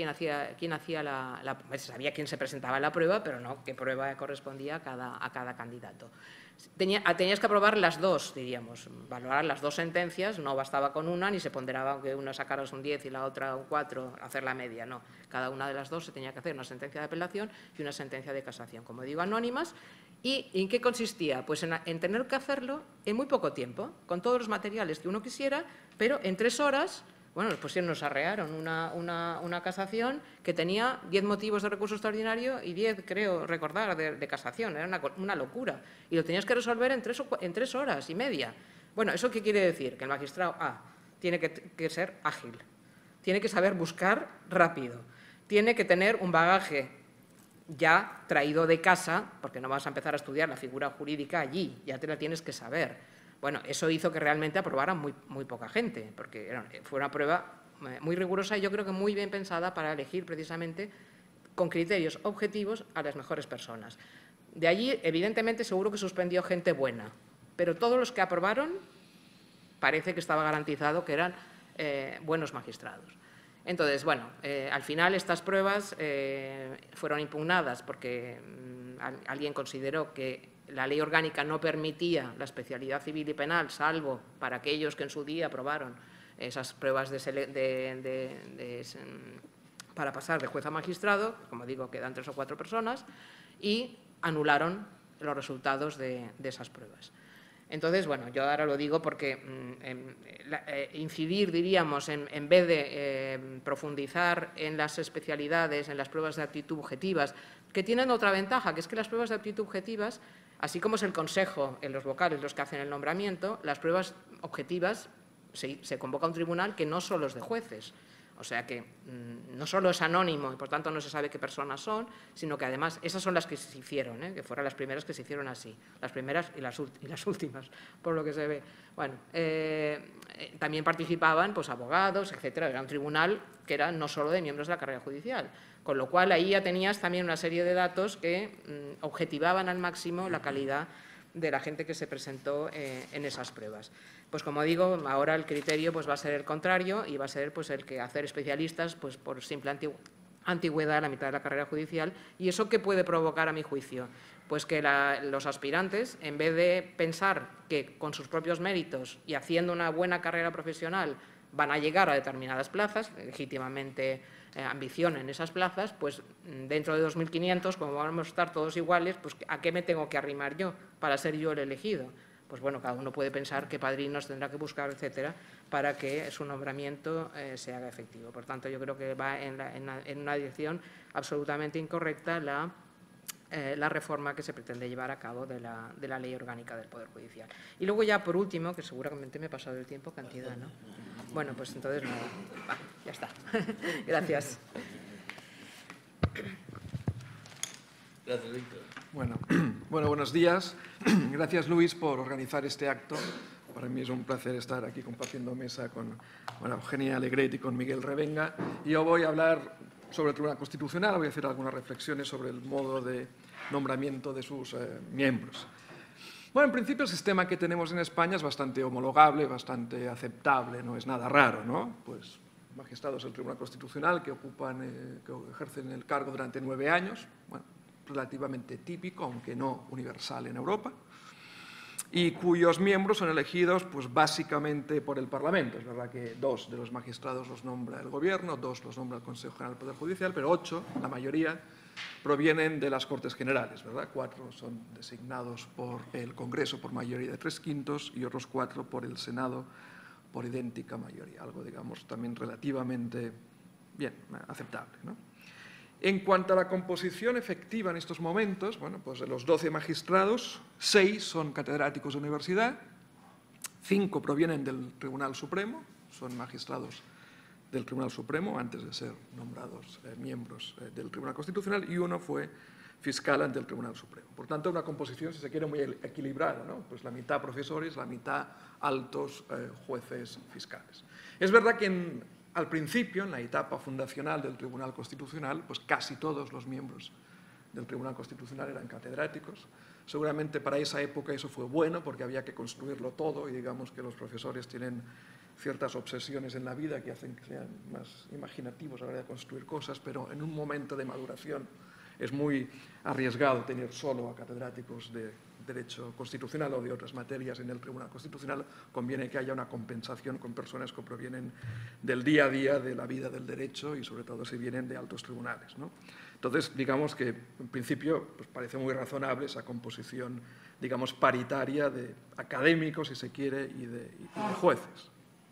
[SPEAKER 2] se sabía quién se presentaba en la prueba, pero no qué prueba correspondía a cada candidato. Tenías que aprobar las 2, diríamos, valorar las 2 sentencias, no bastaba con una, ni se ponderaba que una sacaras un 10 y la otra un 4, hacer la media, no. Cada una de las 2 se tenía que hacer una sentencia de apelación y una sentencia de casación, como digo, anónimas. ¿Y en qué consistía? Pues en tener que hacerlo en muy poco tiempo, con todos los materiales que uno quisiera, pero en 3 horas. Bueno, pues nos arrearon una casación que tenía 10 motivos de recurso extraordinario y 10, creo recordar, de casación. Era una locura. Y lo tenías que resolver en 3 horas y media. Bueno, ¿eso qué quiere decir? Que el magistrado tiene que ser ágil, tiene que saber buscar rápido, tiene que tener un bagaje ya traído de casa, porque no vas a empezar a estudiar la figura jurídica allí, ya te la tienes que saber. Bueno, eso hizo que realmente aprobara muy poca gente, porque fue una prueba muy rigurosa y yo creo que muy bien pensada para elegir precisamente con criterios objetivos a las mejores personas. De allí, evidentemente, seguro que suspendió gente buena, pero todos los que aprobaron parece que estaba garantizado que eran buenos magistrados. Entonces, bueno, al final estas pruebas fueron impugnadas porque alguien consideró que la ley orgánica no permitía la especialidad civil y penal, salvo para aquellos que en su día aprobaron esas pruebas para pasar de juez a magistrado, como digo, quedan 3 o 4 personas, y anularon los resultados de esas pruebas. Entonces, bueno, yo ahora lo digo porque incidir, diríamos, en vez de profundizar en las especialidades, en las pruebas de aptitud objetivas, que tienen otra ventaja, que es que las pruebas de aptitud objetivas, así como es el Consejo en los vocales los que hacen el nombramiento, las pruebas objetivas se convoca a un tribunal que no solo es de jueces. O sea que no solo es anónimo y por tanto no se sabe qué personas son, sino que además esas son las que se hicieron, que fueron las primeras que se hicieron así, las primeras y las últimas, por lo que se ve. Bueno, también participaban pues, abogados, etcétera. Era un tribunal que era no solo de miembros de la carrera judicial, con lo cual ahí ya tenías también una serie de datos que objetivaban al máximo la calidad de la gente que se presentó en esas pruebas. Pues como digo, ahora el criterio pues, va a ser el contrario y va a ser pues, el que hacer especialistas pues, por simple antigüedad a la mitad de la carrera judicial. ¿Y eso qué puede provocar, a mi juicio? Pues que los aspirantes, en vez de pensar que con sus propios méritos y haciendo una buena carrera profesional van a llegar a determinadas plazas, legítimamente ambicionen esas plazas, pues dentro de 2.500, como vamos a estar todos iguales, pues ¿a qué me tengo que arrimar yo para ser yo el elegido? Pues bueno, cada uno puede pensar qué padrinos tendrá que buscar, etcétera, para que su nombramiento se haga efectivo. Por tanto, yo creo que va en una dirección absolutamente incorrecta la la reforma que se pretende llevar a cabo de la Ley Orgánica del Poder Judicial. Y luego ya, por último, que seguramente me he pasado el tiempo, cantidad, ¿no? Bueno, pues entonces no. Va, ya está. Gracias.
[SPEAKER 1] Gracias, Víctor.
[SPEAKER 3] Bueno, buenos días. Gracias, Luis, por organizar este acto. Para mí es un placer estar aquí compartiendo mesa con Eugenia Alegret y con Miguel Revenga. Y yo voy a hablar sobre el Tribunal Constitucional, voy a hacer algunas reflexiones sobre el modo de nombramiento de sus miembros. Bueno, en principio el sistema que tenemos en España es bastante homologable, bastante aceptable, no es nada raro, ¿no? Pues magistrados del Tribunal Constitucional que ejercen el cargo durante 9 años, bueno, relativamente típico, aunque no universal en Europa, y cuyos miembros son elegidos pues, básicamente por el Parlamento. Es verdad que 2 de los magistrados los nombra el Gobierno, 2 los nombra el Consejo General del Poder Judicial, pero 8, la mayoría, provienen de las Cortes Generales, ¿verdad? 4 son designados por el Congreso por mayoría de 3/5 y otros 4 por el Senado por idéntica mayoría, algo, digamos, también relativamente bien, aceptable, ¿no? En cuanto a la composición efectiva en estos momentos, bueno, pues de los 12 magistrados, 6 son catedráticos de universidad, 5 provienen del Tribunal Supremo, son magistrados del Tribunal Supremo antes de ser nombrados miembros del Tribunal Constitucional, y 1 fue fiscal ante el Tribunal Supremo. Por tanto, una composición, si se quiere, muy equilibrada, ¿no? Pues la mitad profesores, la mitad altos jueces fiscales. Es verdad que al principio, en la etapa fundacional del Tribunal Constitucional, pues casi todos los miembros del Tribunal Constitucional eran catedráticos. Seguramente para esa época eso fue bueno, porque había que construirlo todo, y digamos que los profesores tienen ciertas obsesiones en la vida que hacen que sean más imaginativos a la hora de construir cosas, pero en un momento de maduración es muy arriesgado tener solo a catedráticos de Derecho Constitucional o de otras materias en el Tribunal Constitucional. Conviene que haya una compensación con personas que provienen del día a día de la vida del derecho y sobre todo si vienen de altos tribunales, ¿no? Entonces, digamos que en principio pues parece muy razonable esa composición, digamos, paritaria de académicos, si se quiere, y de jueces.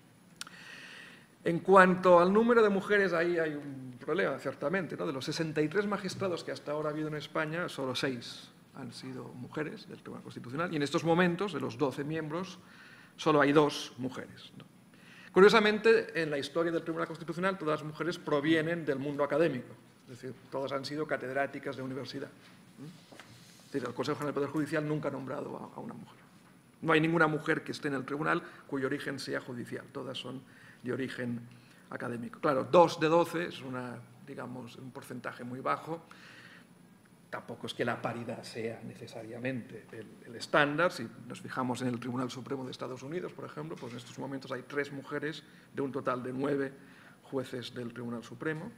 [SPEAKER 3] En cuanto al número de mujeres, ahí hay un problema, ciertamente, ¿no? De los 63 magistrados que hasta ahora ha habido en España, solo 6 han sido mujeres del Tribunal Constitucional, y en estos momentos, de los 12 miembros, solo hay 2 mujeres, ¿no? Curiosamente, en la historia del Tribunal Constitucional, todas las mujeres provienen del mundo académico, es decir, todas han sido catedráticas de universidad. Es decir, el Consejo General del Poder Judicial nunca ha nombrado a una mujer. No hay ninguna mujer que esté en el tribunal cuyo origen sea judicial, todas son de origen académico. Claro, 2 de 12 es digamos, un porcentaje muy bajo. Tampoco es que la paridad sea necesariamente el estándar. Si nos fijamos en el Tribunal Supremo de Estados Unidos, por ejemplo, pues en estos momentos hay 3 mujeres de un total de 9 jueces del Tribunal Supremo.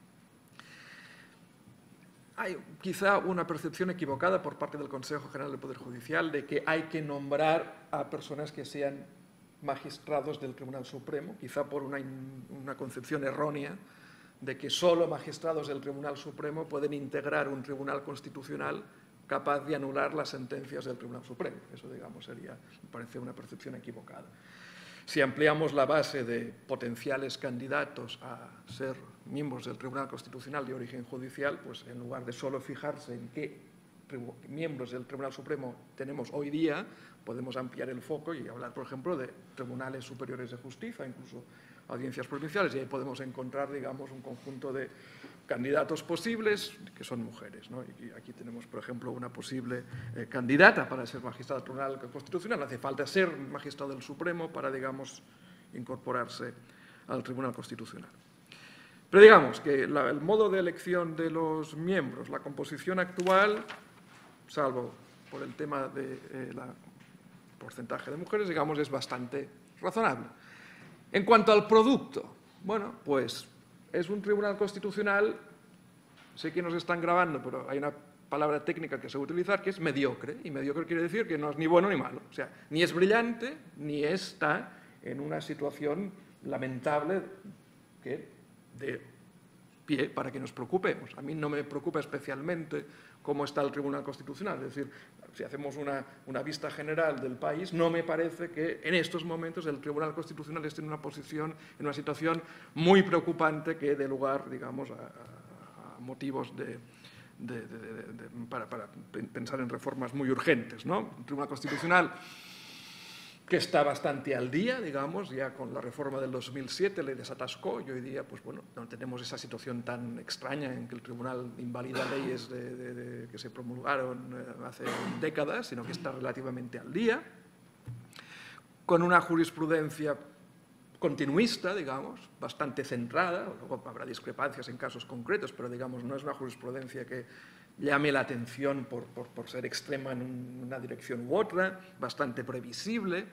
[SPEAKER 3] Hay quizá una percepción equivocada por parte del Consejo General del Poder Judicial de que hay que nombrar a personas que sean magistrados del Tribunal Supremo, quizá por una concepción errónea de que solo magistrados del Tribunal Supremo pueden integrar un Tribunal Constitucional capaz de anular las sentencias del Tribunal Supremo. Eso, digamos, me parece una percepción equivocada. Si ampliamos la base de potenciales candidatos a ser miembros del Tribunal Constitucional de origen judicial, pues en lugar de solo fijarse en qué miembros del Tribunal Supremo tenemos hoy día, podemos ampliar el foco y hablar, por ejemplo, de tribunales superiores de justicia, incluso audiencias provinciales, y ahí podemos encontrar, digamos, un conjunto de candidatos posibles que son mujeres, ¿no? Y aquí tenemos, por ejemplo, una posible candidata para ser magistrada del Tribunal Constitucional. No hace falta ser magistrado del Supremo para, digamos, incorporarse al Tribunal Constitucional. Pero digamos que el modo de elección de los miembros, la composición actual, salvo por el tema del porcentaje de mujeres, digamos, es bastante razonable. En cuanto al producto, bueno, pues es un Tribunal Constitucional, sé que nos están grabando, pero hay una palabra técnica que se va a utilizar, que es mediocre, y mediocre quiere decir que no es ni bueno ni malo, o sea, ni es brillante, ni está en una situación lamentable que de pie para que nos preocupemos. A mí no me preocupa especialmente cómo está el Tribunal Constitucional, es decir, si hacemos una vista general del país, no me parece que en estos momentos el Tribunal Constitucional esté en una situación muy preocupante que dé lugar, digamos, a motivos de para pensar en reformas muy urgentes, ¿no? Un Tribunal Constitucional que está bastante al día, digamos, ya con la reforma del 2007 le desatascó y hoy día, pues bueno, no tenemos esa situación tan extraña en que el Tribunal invalida leyes que se promulgaron hace décadas, sino que está relativamente al día, con una jurisprudencia continuista, digamos, bastante centrada, luego habrá discrepancias en casos concretos, pero digamos, no es una jurisprudencia que llame la atención por ser extrema en una dirección u otra, bastante previsible.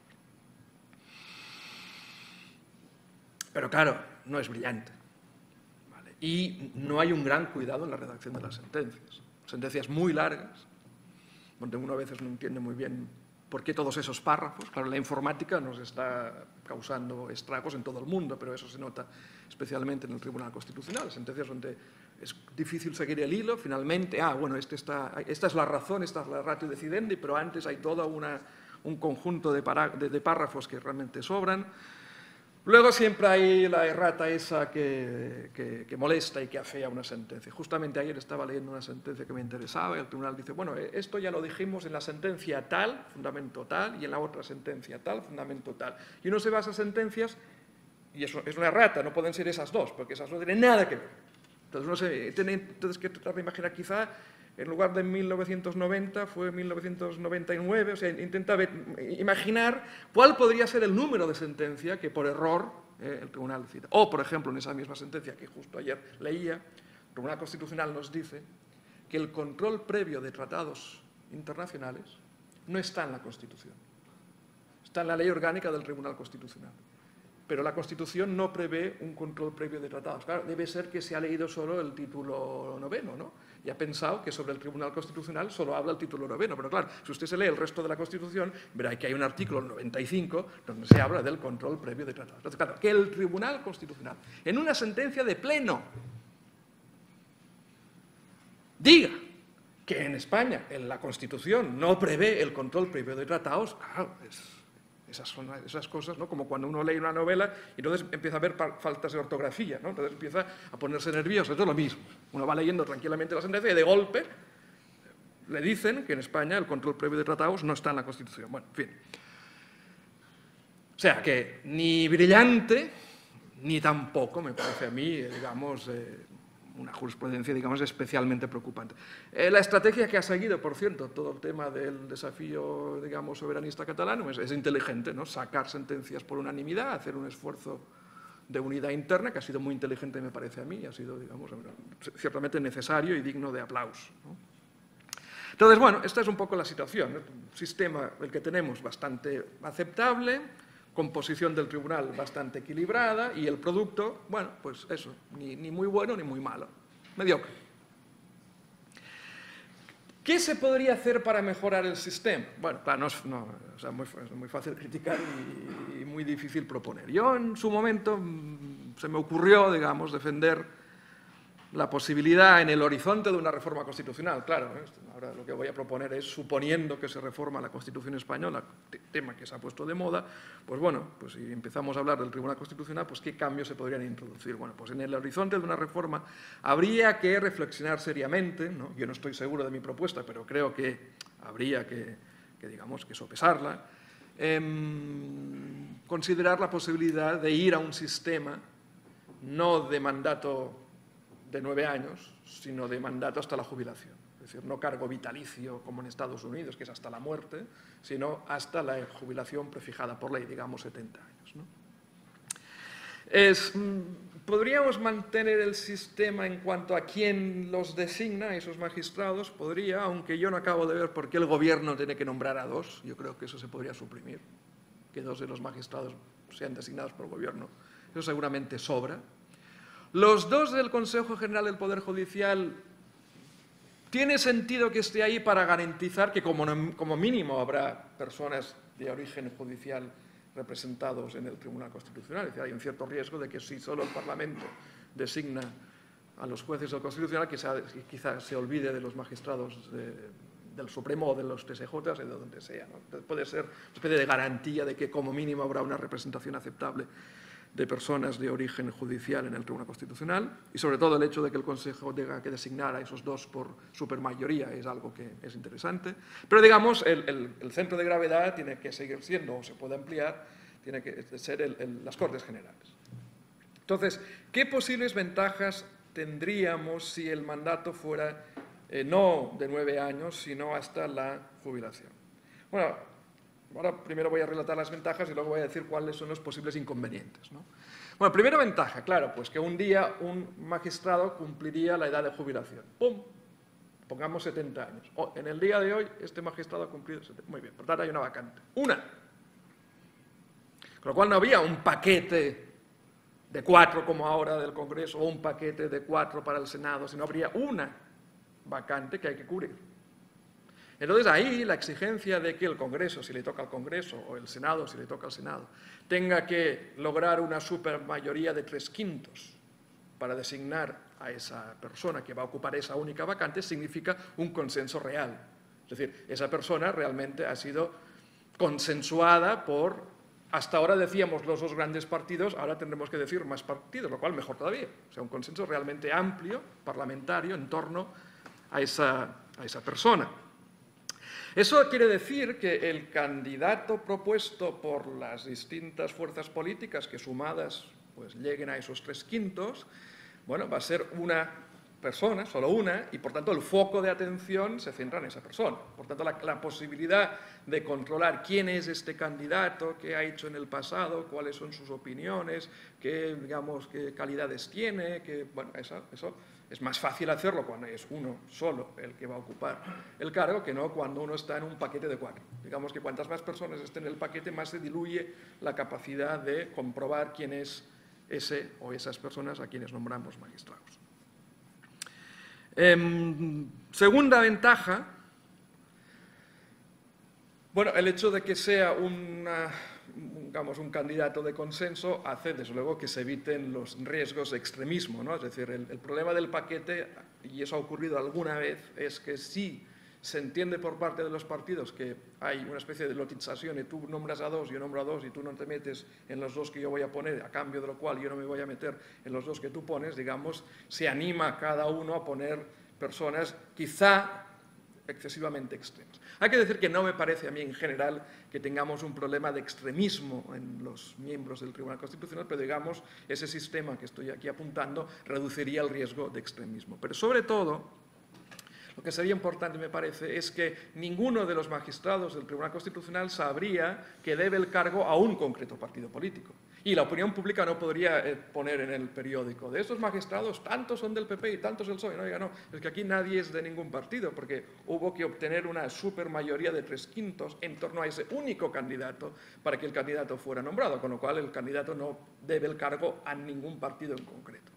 [SPEAKER 3] Pero claro, no es brillante, ¿vale? Y no hay un gran cuidado en la redacción de las sentencias. Sentencias muy largas, donde uno a veces no entiende muy bien por qué todos esos párrafos. Claro, la informática nos está causando estragos en todo el mundo, pero eso se nota especialmente en el Tribunal Constitucional. Sentencias donde es difícil seguir el hilo, finalmente, bueno, esta es la razón, esta es la ratio decidendi, pero antes hay todo un conjunto de párrafos que realmente sobran. Luego siempre hay la errata esa que molesta y que afea una sentencia. Justamente ayer estaba leyendo una sentencia que me interesaba y el tribunal dice, bueno, esto ya lo dijimos en la sentencia tal, fundamento tal, y en la otra sentencia tal, fundamento tal. Y uno se va a esas sentencias y eso es una errata, no pueden ser esas dos, porque esas no tienen nada que ver. Entonces uno tiene que tratar de imaginar, quizá en lugar de 1990 fue 1999, o sea, intenta imaginar cuál podría ser el número de sentencia que por error el tribunal cita. O, por ejemplo, en esa misma sentencia que justo ayer leía, el Tribunal Constitucional nos dice que el control previo de tratados internacionales no está en la Constitución, está en la Ley Orgánica del Tribunal Constitucional. Pero la Constitución no prevé un control previo de tratados. Claro, debe ser que se ha leído solo el título 9º, ¿no? Y ha pensado que sobre el Tribunal Constitucional solo habla el título 9º. Pero claro, si usted se lee el resto de la Constitución, verá que hay un artículo 95 donde se habla del control previo de tratados. Entonces, claro, que el Tribunal Constitucional, en una sentencia de pleno, diga que en España, en la Constitución, no prevé el control previo de tratados, claro, esas son esas cosas, ¿no? Como cuando uno lee una novela y entonces empieza a ver faltas de ortografía, ¿no? Entonces empieza a ponerse nervioso. Esto es lo mismo. Uno va leyendo tranquilamente la sentencia y de golpe le dicen que en España el control previo de tratados no está en la Constitución. Bueno, en fin. O sea que ni brillante ni tampoco, me parece a mí, digamos, una jurisprudencia, digamos, especialmente preocupante. La estrategia que ha seguido, por cierto, todo el tema del desafío, digamos, soberanista catalán, es inteligente, ¿no? Sacar sentencias por unanimidad, hacer un esfuerzo de unidad interna, que ha sido muy inteligente, me parece a mí, ha sido, digamos, ciertamente necesario y digno de aplauso, ¿no? Entonces, bueno, esta es un poco la situación, ¿no? Un sistema, el que tenemos, bastante aceptable, composición del tribunal bastante equilibrada y el producto, bueno, pues eso, ni muy bueno ni muy malo, mediocre. ¿Qué se podría hacer para mejorar el sistema? Bueno, claro, es muy fácil criticar y muy difícil proponer. Yo en su momento se me ocurrió, digamos, defender la posibilidad en el horizonte de una reforma constitucional. Claro, ahora lo que voy a proponer es, suponiendo que se reforma la Constitución española, tema que se ha puesto de moda, pues bueno, pues si empezamos a hablar del Tribunal Constitucional, pues qué cambios se podrían introducir. Bueno, pues en el horizonte de una reforma habría que reflexionar seriamente, ¿no? Yo no estoy seguro de mi propuesta, pero creo que habría que digamos, que sopesarla, considerar la posibilidad de ir a un sistema no de mandato de 9 años, sino de mandato hasta la jubilación. Es decir, no cargo vitalicio como en Estados Unidos, que es hasta la muerte, sino hasta la jubilación prefijada por ley, digamos 70 años, ¿no? ¿Podríamos mantener el sistema en cuanto a quién los designa, esos magistrados? Podría, aunque yo no acabo de ver por qué el gobierno tiene que nombrar a 2. Yo creo que eso se podría suprimir, que 2 de los magistrados sean designados por el gobierno. Eso seguramente sobra. Los 2 del Consejo General del Poder Judicial, tiene sentido que esté ahí para garantizar que como mínimo habrá personas de origen judicial representados en el Tribunal Constitucional. Es decir, hay un cierto riesgo de que si solo el Parlamento designa a los jueces del Constitucional, quizás se olvide de los magistrados del Supremo o de los TSJ, de donde sea, ¿no? Puede ser una especie de garantía de que como mínimo habrá una representación aceptable de personas de origen judicial en el Tribunal Constitucional, y sobre todo el hecho de que el Consejo tenga que designar a esos dos por supermayoría es algo que es interesante. Pero, digamos, el centro de gravedad tiene que seguir siendo, o se puede ampliar, tiene que ser las Cortes Generales. Entonces, ¿qué posibles ventajas tendríamos si el mandato fuera no de 9 años, sino hasta la jubilación? Bueno, ahora primero voy a relatar las ventajas y luego voy a decir cuáles son los posibles inconvenientes, ¿no? Bueno, primera ventaja, claro, pues que un día un magistrado cumpliría la edad de jubilación. ¡Pum! Pongamos 70 años. En el día de hoy, este magistrado ha cumplido 70. Muy bien, por tanto hay una vacante. Una. Con lo cual no había un paquete de 4 como ahora del Congreso o un paquete de 4 para el Senado, sino habría una vacante que hay que cubrir. Entonces ahí la exigencia de que el Congreso, si le toca al Congreso, o el Senado, si le toca al Senado, tenga que lograr una supermayoría de 3/5 para designar a esa persona que va a ocupar esa única vacante, significa un consenso real. Es decir, esa persona realmente ha sido consensuada por, hasta ahora decíamos los 2 grandes partidos, ahora tendremos que decir más partidos, lo cual mejor todavía. O sea, un consenso realmente amplio, parlamentario, en torno a esa persona. Eso quiere decir que el candidato propuesto por las distintas fuerzas políticas que sumadas pues lleguen a esos 3/5, bueno, va a ser una persona, solo una, y por tanto el foco de atención se centra en esa persona. Por tanto, la posibilidad de controlar quién es este candidato, qué ha hecho en el pasado, cuáles son sus opiniones, qué calidades tiene, bueno, eso es más fácil hacerlo cuando es uno solo el que va a ocupar el cargo que no cuando uno está en un paquete de 4. Digamos que cuantas más personas estén en el paquete, más se diluye la capacidad de comprobar quién es ese o esas personas a quienes nombramos magistrados. Segunda ventaja, bueno, el hecho de que sea un candidato de consenso hace, desde luego, que se eviten los riesgos de extremismo, ¿no? Es decir, el problema del paquete, y eso ha ocurrido alguna vez, es que si se entiende por parte de los partidos que hay una especie de lotización y tú nombras a 2, yo nombro a 2 y tú no te metes en los 2 que yo voy a poner, a cambio de lo cual yo no me voy a meter en los 2 que tú pones, digamos, se anima a cada uno a poner personas quizá excesivamente extremas. Hay que decir que no me parece a mí en general que tengamos un problema de extremismo en los miembros del Tribunal Constitucional, pero digamos, ese sistema que estoy aquí apuntando reduciría el riesgo de extremismo. Pero sobre todo, lo que sería importante, me parece, es que ninguno de los magistrados del Tribunal Constitucional sabría que debe el cargo a un concreto partido político. Y la opinión pública no podría poner en el periódico, de estos magistrados, tantos son del PP y tantos del PSOE. No, diga, no, es que aquí nadie es de ningún partido, porque hubo que obtener una supermayoría de 3/5 en torno a ese único candidato para que el candidato fuera nombrado, con lo cual el candidato no debe el cargo a ningún partido en concreto.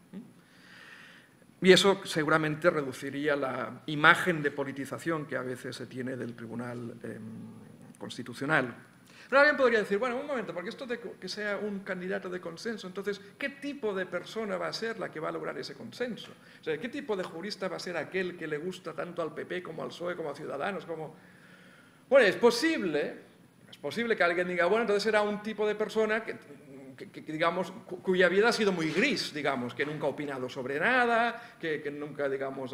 [SPEAKER 3] Y eso seguramente reduciría la imagen de politización que a veces se tiene del Tribunal Constitucional. Pero alguien podría decir, bueno, un momento, porque esto de que sea un candidato de consenso, entonces, ¿qué tipo de persona va a ser la que va a lograr ese consenso? O sea, ¿qué tipo de jurista va a ser aquel que le gusta tanto al PP como al PSOE, como a Ciudadanos? Bueno, es posible que alguien diga, bueno, entonces era un tipo de persona que digamos, cuya vida ha sido muy gris, digamos, que nunca ha opinado sobre nada, que nunca, digamos,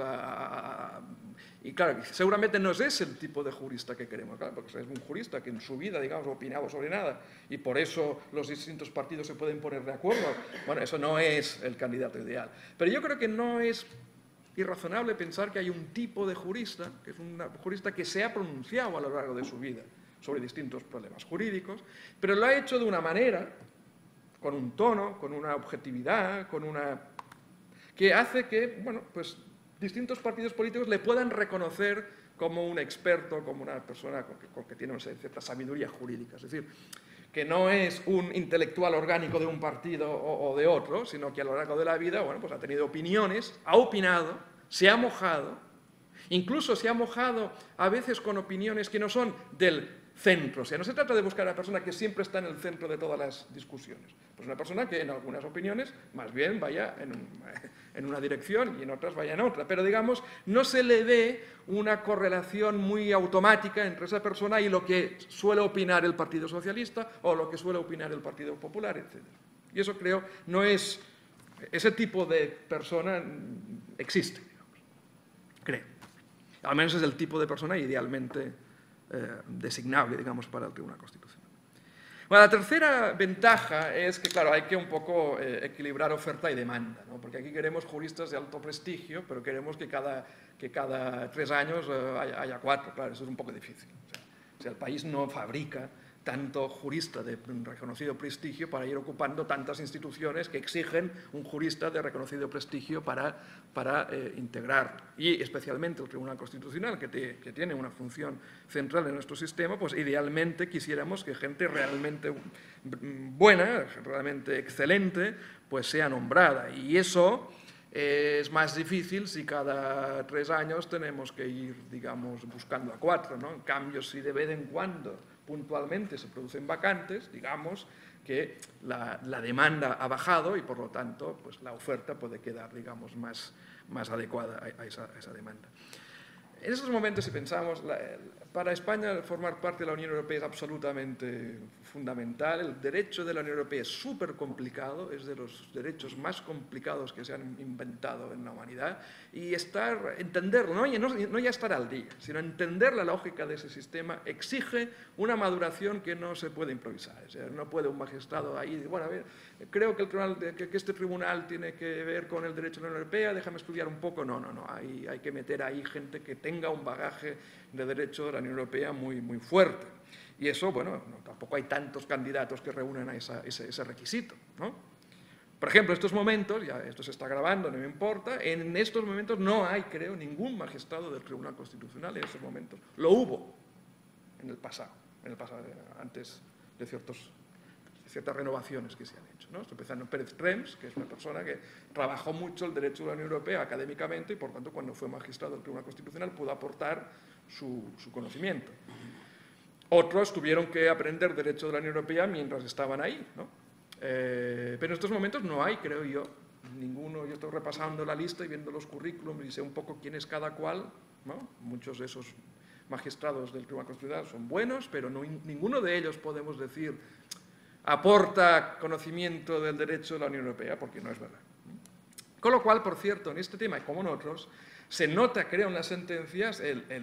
[SPEAKER 3] y claro, seguramente no es ese el tipo de jurista que queremos, claro, porque es un jurista que en su vida, digamos, ha opinado sobre nada y por eso los distintos partidos se pueden poner de acuerdo. Bueno, eso no es el candidato ideal. Pero yo creo que no es irrazonable pensar que hay un tipo de jurista, que es un jurista que se ha pronunciado a lo largo de su vida sobre distintos problemas jurídicos, pero lo ha hecho de una manera, con un tono, con una objetividad, que hace que, bueno, pues distintos partidos políticos le puedan reconocer como un experto, como una persona que tiene una cierta sabiduría jurídica. Es decir, que no es un intelectual orgánico de un partido o de otro, sino que a lo largo de la vida, bueno, pues ha tenido opiniones, ha opinado, se ha mojado, incluso se ha mojado a veces con opiniones que no son del centro. O sea, no se trata de buscar a la persona que siempre está en el centro de todas las discusiones. Pues una persona que en algunas opiniones más bien vaya en una dirección y en otras vaya en otra. Pero, digamos, no se le ve una correlación muy automática entre esa persona y lo que suele opinar el Partido Socialista o lo que suele opinar el Partido Popular, etc. Y eso creo no es... Ese tipo de persona existe, digamos, creo. Al menos es el tipo de persona idealmente designable, digamos, para el Tribunal Constitucional. Bueno, la tercera ventaja es que, claro, hay que un poco equilibrar oferta y demanda, ¿no? Porque aquí queremos juristas de alto prestigio, pero queremos que cada 3 años haya 4. Claro, eso es un poco difícil. O sea, el país no fabrica tanto jurista de reconocido prestigio para ir ocupando tantas instituciones que exigen un jurista de reconocido prestigio para integrar. Y especialmente el Tribunal Constitucional, que tiene una función central en nuestro sistema, pues idealmente quisiéramos que gente realmente buena, realmente excelente, pues sea nombrada. Y eso es más difícil si cada 3 años tenemos que ir, digamos, buscando a 4, ¿no? En cambio, si de vez en cuando puntualmente se producen vacantes, digamos que la demanda ha bajado y por lo tanto pues, la oferta puede quedar, digamos, más adecuada a esa demanda. En esos momentos, si pensamos, para España formar parte de la Unión Europea es absolutamente fundamental. El derecho de la Unión Europea es súper complicado, es de los derechos más complicados que se han inventado en la humanidad. Y entenderlo, no ya estar al día, sino entender la lógica de ese sistema exige una maduración que no se puede improvisar. O sea, no puede un magistrado ahí decir, bueno, a ver, creo que este tribunal tiene que ver con el derecho de la Unión Europea, déjame estudiar un poco. No, hay que meter ahí gente que tenga un bagaje de derecho de la Unión Europea muy fuerte. Y eso, bueno, tampoco hay tantos candidatos que reúnan a ese requisito, ¿no? Por ejemplo, en estos momentos, ya esto se está grabando, no me importa, en estos momentos no hay, creo, ningún magistrado del Tribunal Constitucional en estos momentos. Lo hubo en el pasado antes de ciertas renovaciones que se han hecho, ¿no? Estoy pensando en Pérez Rems, que es una persona que trabajó mucho el derecho de la Unión Europea académicamente y, por tanto, cuando fue magistrado del Tribunal Constitucional pudo aportar su conocimiento. Otros tuvieron que aprender derecho de la Unión Europea mientras estaban ahí, ¿no? Pero en estos momentos no hay, creo yo, ninguno. Yo estoy repasando la lista y viendo los currículums y sé un poco quién es cada cual, ¿no? Muchos de esos magistrados del Tribunal Constitucional son buenos, pero ninguno de ellos podemos decir aporta conocimiento del derecho de la Unión Europea, porque no es verdad. Con lo cual, por cierto, en este tema, como en otros, se nota, creo, en las sentencias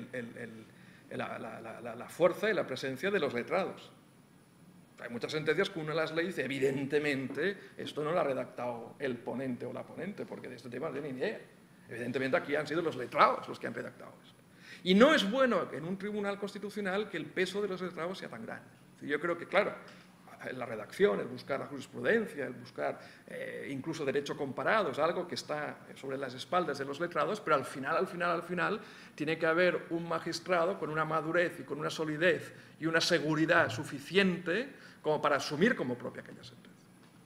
[SPEAKER 3] la fuerza y la presencia de los letrados. Hay muchas sentencias que uno las lee y dice, evidentemente, esto no lo ha redactado el ponente o la ponente, porque de este tema no tiene ni idea. Evidentemente, aquí han sido los letrados los que han redactado esto. Y no es bueno en un tribunal constitucional que el peso de los letrados sea tan grande. Yo creo que, claro, la redacción, el buscar la jurisprudencia, el buscar incluso derecho comparado, es algo que está sobre las espaldas de los letrados, pero al final, tiene que haber un magistrado con una madurez y con una solidez y una seguridad suficiente como para asumir como propia aquella sentencia.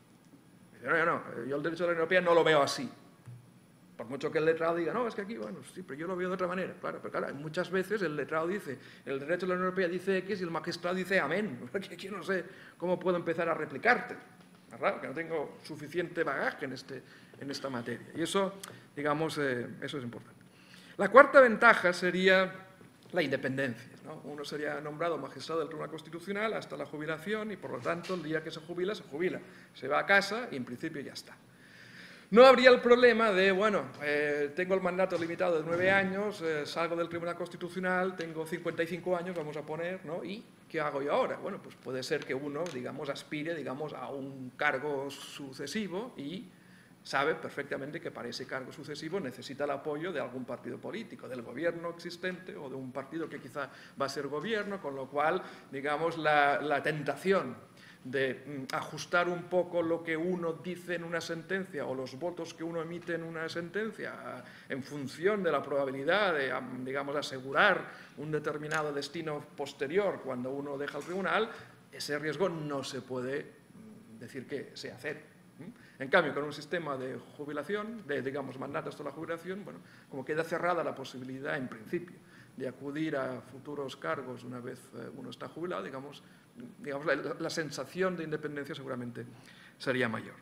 [SPEAKER 3] Yo el derecho de la Unión Europea no lo veo así. Por mucho que el letrado diga, no, es que aquí, bueno, sí, pero yo lo veo de otra manera. Claro, pero claro, muchas veces el letrado dice, el derecho de la Unión Europea dice X y el magistrado dice amén. Aquí no sé cómo puedo empezar a replicarte. Es raro, que no tengo suficiente bagaje en esta materia. Y eso, digamos, eso es importante. La cuarta ventaja sería la independencia, ¿no? Uno sería nombrado magistrado del Tribunal Constitucional hasta la jubilación y, por lo tanto, el día que se jubila, se va a casa y, en principio, ya está. No habría el problema de, bueno, tengo el mandato limitado de 9 años, salgo del Tribunal Constitucional, tengo 55 años, vamos a poner, ¿no? ¿Y qué hago yo ahora? Bueno, pues puede ser que uno, digamos, aspire, digamos, a un cargo sucesivo y sabe perfectamente que para ese cargo sucesivo necesita el apoyo de algún partido político, del gobierno existente o de un partido que quizá va a ser gobierno, con lo cual, digamos, la tentación de ajustar un poco lo que uno dice en una sentencia o los votos que uno emite en una sentencia en función de la probabilidad de, digamos, asegurar un determinado destino posterior cuando uno deja el tribunal, ese riesgo no se puede decir que sea cero. En cambio, con un sistema de jubilación, digamos, mandato hasta la jubilación, bueno, como queda cerrada la posibilidad, en principio, de acudir a futuros cargos una vez uno está jubilado, digamos, la sensación de independencia seguramente sería mayor.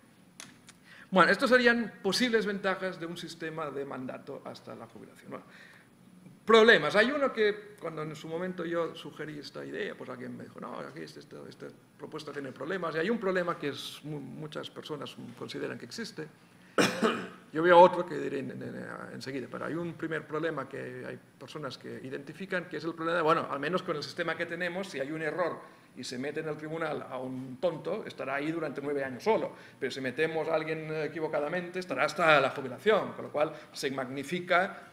[SPEAKER 3] Bueno, estas serían posibles ventajas de un sistema de mandato hasta la jubilación. Bueno, Problemas. Hay uno que, cuando en su momento yo sugerí esta idea, pues alguien me dijo, no, aquí esta propuesta tiene problemas. Y hay un problema que muchas personas consideran que existe. Yo veo otro que diré enseguida, pero hay un primer problema que hay personas que identifican, que es el problema de, bueno, al menos con el sistema que tenemos, si hay un error y se mete en el tribunal a un tonto, estará ahí durante 9 años solo. Pero si metemos a alguien equivocadamente, estará hasta la jubilación, con lo cual se magnifica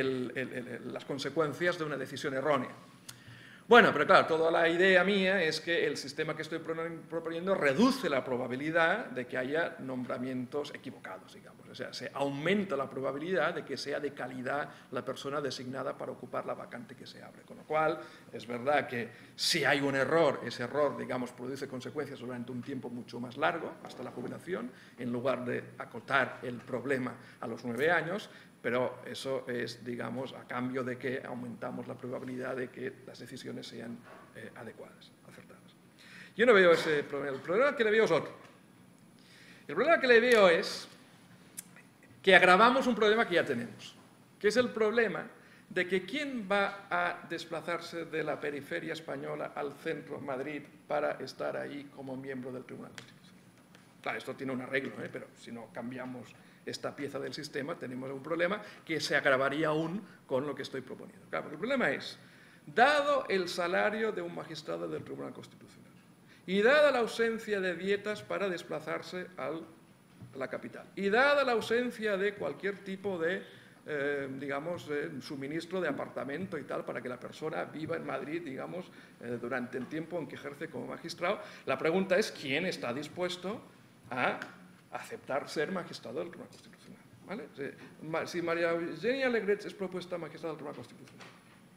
[SPEAKER 3] las consecuencias de una decisión errónea. Bueno, pero claro, toda la idea mía es que el sistema que estoy proponiendo reduce la probabilidad de que haya nombramientos equivocados, digamos. O sea, se aumenta la probabilidad de que sea de calidad la persona designada para ocupar la vacante que se abre. Con lo cual, es verdad que si hay un error, ese error, digamos, produce consecuencias durante un tiempo mucho más largo, hasta la jubilación, en lugar de acotar el problema a los 9 años, pero eso es, digamos, a cambio de que aumentamos la probabilidad de que las decisiones sean adecuadas, acertadas. Yo no veo ese problema. El problema que le veo es otro. El problema que le veo es que agravamos un problema que ya tenemos, que es el problema de que ¿quién va a desplazarse de la periferia española al centro, Madrid, para estar ahí como miembro del Tribunal Constitucional? Claro, esto tiene un arreglo, pero si no cambiamos esta pieza del sistema, tenemos un problema que se agravaría aún con lo que estoy proponiendo. Claro, el problema es, dado el salario de un magistrado del Tribunal Constitucional y dada la ausencia de dietas para desplazarse a la capital y dada la ausencia de cualquier tipo de, digamos, suministro de apartamento y tal para que la persona viva en Madrid, digamos, durante el tiempo en que ejerce como magistrado, la pregunta es ¿quién está dispuesto a aceptar ser magistrado del Tribunal Constitucional? ¿Vale? Si María Eugenia Alegret es propuesta magistrado del Tribunal Constitucional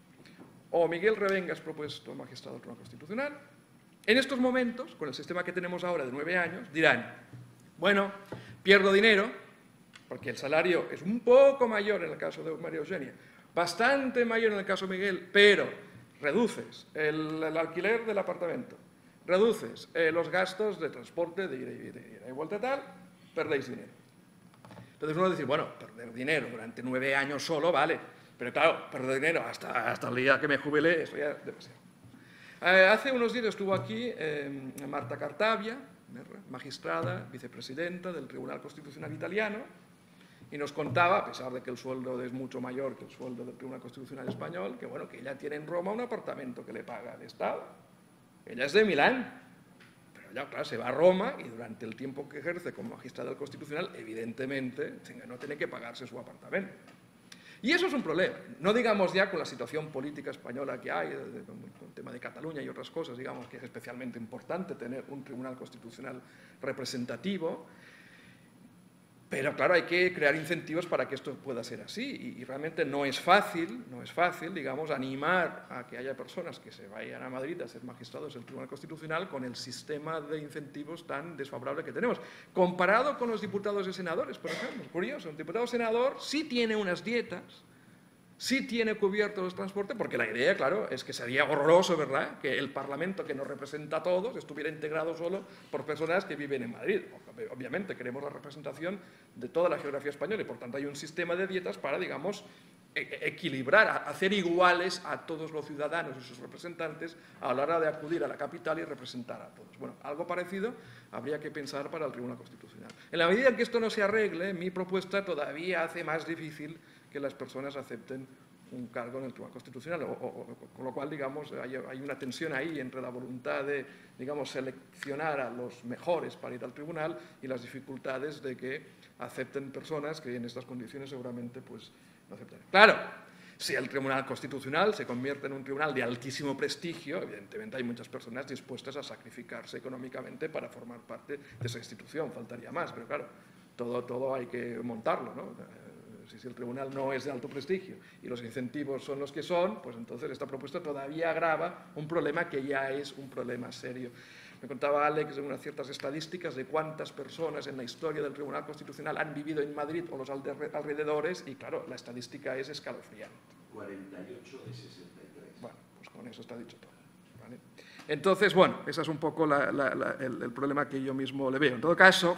[SPEAKER 3] o Miguel Revenga es propuesto magistrado del Tribunal Constitucional, en estos momentos, con el sistema que tenemos ahora de 9 años, dirán, bueno, pierdo dinero, porque el salario es un poco mayor en el caso de María Eugenia, bastante mayor en el caso de Miguel, pero reduces el alquiler del apartamento, reduces los gastos de transporte, de ida y vuelta tal, perdéis dinero. Entonces uno dice, bueno, perder dinero durante 9 años solo, vale, pero claro, perder dinero hasta el día que me jubilé, eso ya es demasiado. Hace unos días estuvo aquí Marta Cartabia, magistrada, vicepresidenta del Tribunal Constitucional italiano, y nos contaba, a pesar de que el sueldo es mucho mayor que el sueldo del Tribunal Constitucional español, que bueno, que ella tiene en Roma un apartamento que le paga el Estado. Ella es de Milán, pero ya, claro, se va a Roma y durante el tiempo que ejerce como magistrada del Constitucional, evidentemente, no tiene que pagarse su apartamento. Y eso es un problema, no digamos ya con la situación política española que hay, con el tema de Cataluña y otras cosas, digamos que es especialmente importante tener un Tribunal Constitucional representativo, pero claro, hay que crear incentivos para que esto pueda ser así y realmente no es fácil, digamos, animar a que haya personas que se vayan a Madrid a ser magistrados del Tribunal Constitucional con el sistema de incentivos tan desfavorable que tenemos. Comparado con los diputados y senadores, por ejemplo, es curioso, un diputado senador sí tiene unas dietas, sí tiene cubiertos los transportes, porque la idea, claro, es que sería horroroso, ¿verdad?, que el Parlamento que nos representa a todos estuviera integrado solo por personas que viven en Madrid. Obviamente queremos la representación de toda la geografía española y, por tanto, hay un sistema de dietas para, digamos, equilibrar, hacer iguales a todos los ciudadanos y sus representantes a la hora de acudir a la capital y representar a todos. Bueno, algo parecido habría que pensar para el Tribunal Constitucional. En la medida en que esto no se arregle, mi propuesta todavía hace más difícil que las personas acepten un cargo en el Tribunal Constitucional, con lo cual, digamos, hay una tensión ahí entre la voluntad de, digamos, seleccionar a los mejores para ir al tribunal y las dificultades de que acepten personas que en estas condiciones seguramente pues, no aceptarán. Claro, si el Tribunal Constitucional se convierte en un tribunal de altísimo prestigio, evidentemente hay muchas personas dispuestas a sacrificarse económicamente para formar parte de esa institución, faltaría más, pero claro, todo hay que montarlo, ¿no? Si el tribunal no es de alto prestigio y los incentivos son los que son, pues entonces esta propuesta todavía agrava un problema que ya es un problema serio. Me contaba Alex de unas ciertas estadísticas de cuántas personas en la historia del Tribunal Constitucional han vivido en Madrid o los alrededores y, claro, la estadística es escalofriante.
[SPEAKER 4] 48 de 63.
[SPEAKER 3] Bueno, pues con eso está dicho todo, ¿vale? Entonces, bueno, ese es un poco el problema que yo mismo le veo. En todo caso,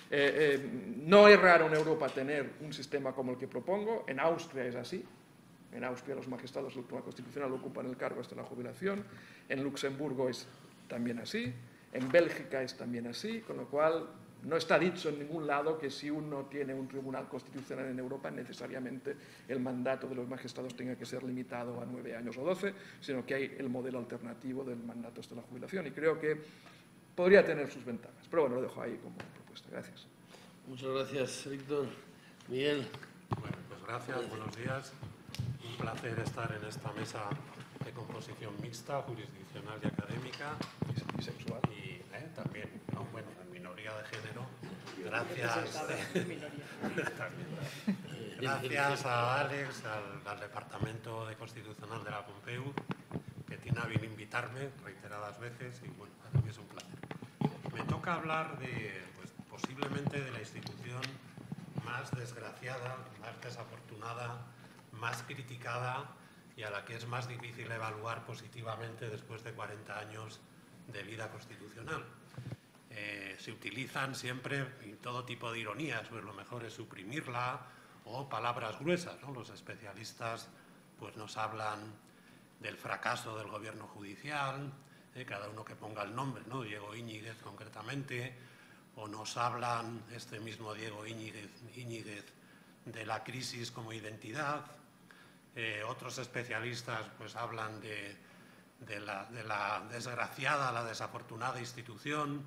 [SPEAKER 3] no es raro en Europa tener un sistema como el que propongo. En Austria es así. En Austria los magistrados del Tribunal Constitucional ocupan el cargo hasta la jubilación. En Luxemburgo es también así. En Bélgica es también así, con lo cual no está dicho en ningún lado que si uno tiene un tribunal constitucional en Europa necesariamente el mandato de los magistrados tenga que ser limitado a 9 años o 12, sino que hay el modelo alternativo del mandato hasta la jubilación y creo que podría tener sus ventajas. Pero bueno, lo dejo ahí como propuesta. Gracias.
[SPEAKER 1] Muchas gracias, Víctor. Miguel.
[SPEAKER 5] Bueno, pues gracias, buenos días. Un placer estar en esta mesa de composición mixta, jurisdiccional y académica.
[SPEAKER 3] Y sexual.
[SPEAKER 5] Y también, ¿no? Bueno, en minoría de género. Gracias. Gracias a Alex, al Departamento de Constitucional de la Pompeu, que tiene a bien invitarme reiteradas veces y bueno, para mí es un placer. Me toca hablar de, pues, posiblemente de la institución más desgraciada, más desafortunada, más criticada y a la que es más difícil evaluar positivamente después de 40 años de vida constitucional. Se utilizan siempre todo tipo de ironías, pues lo mejor es suprimirla o palabras gruesas, ¿no? Los especialistas pues nos hablan del fracaso del gobierno judicial, cada uno que ponga el nombre, ¿no? Diego Íñiguez concretamente, o nos hablan este mismo Diego Íñiguez de la crisis como identidad. Otros especialistas pues hablan de la desgraciada, la desafortunada institución.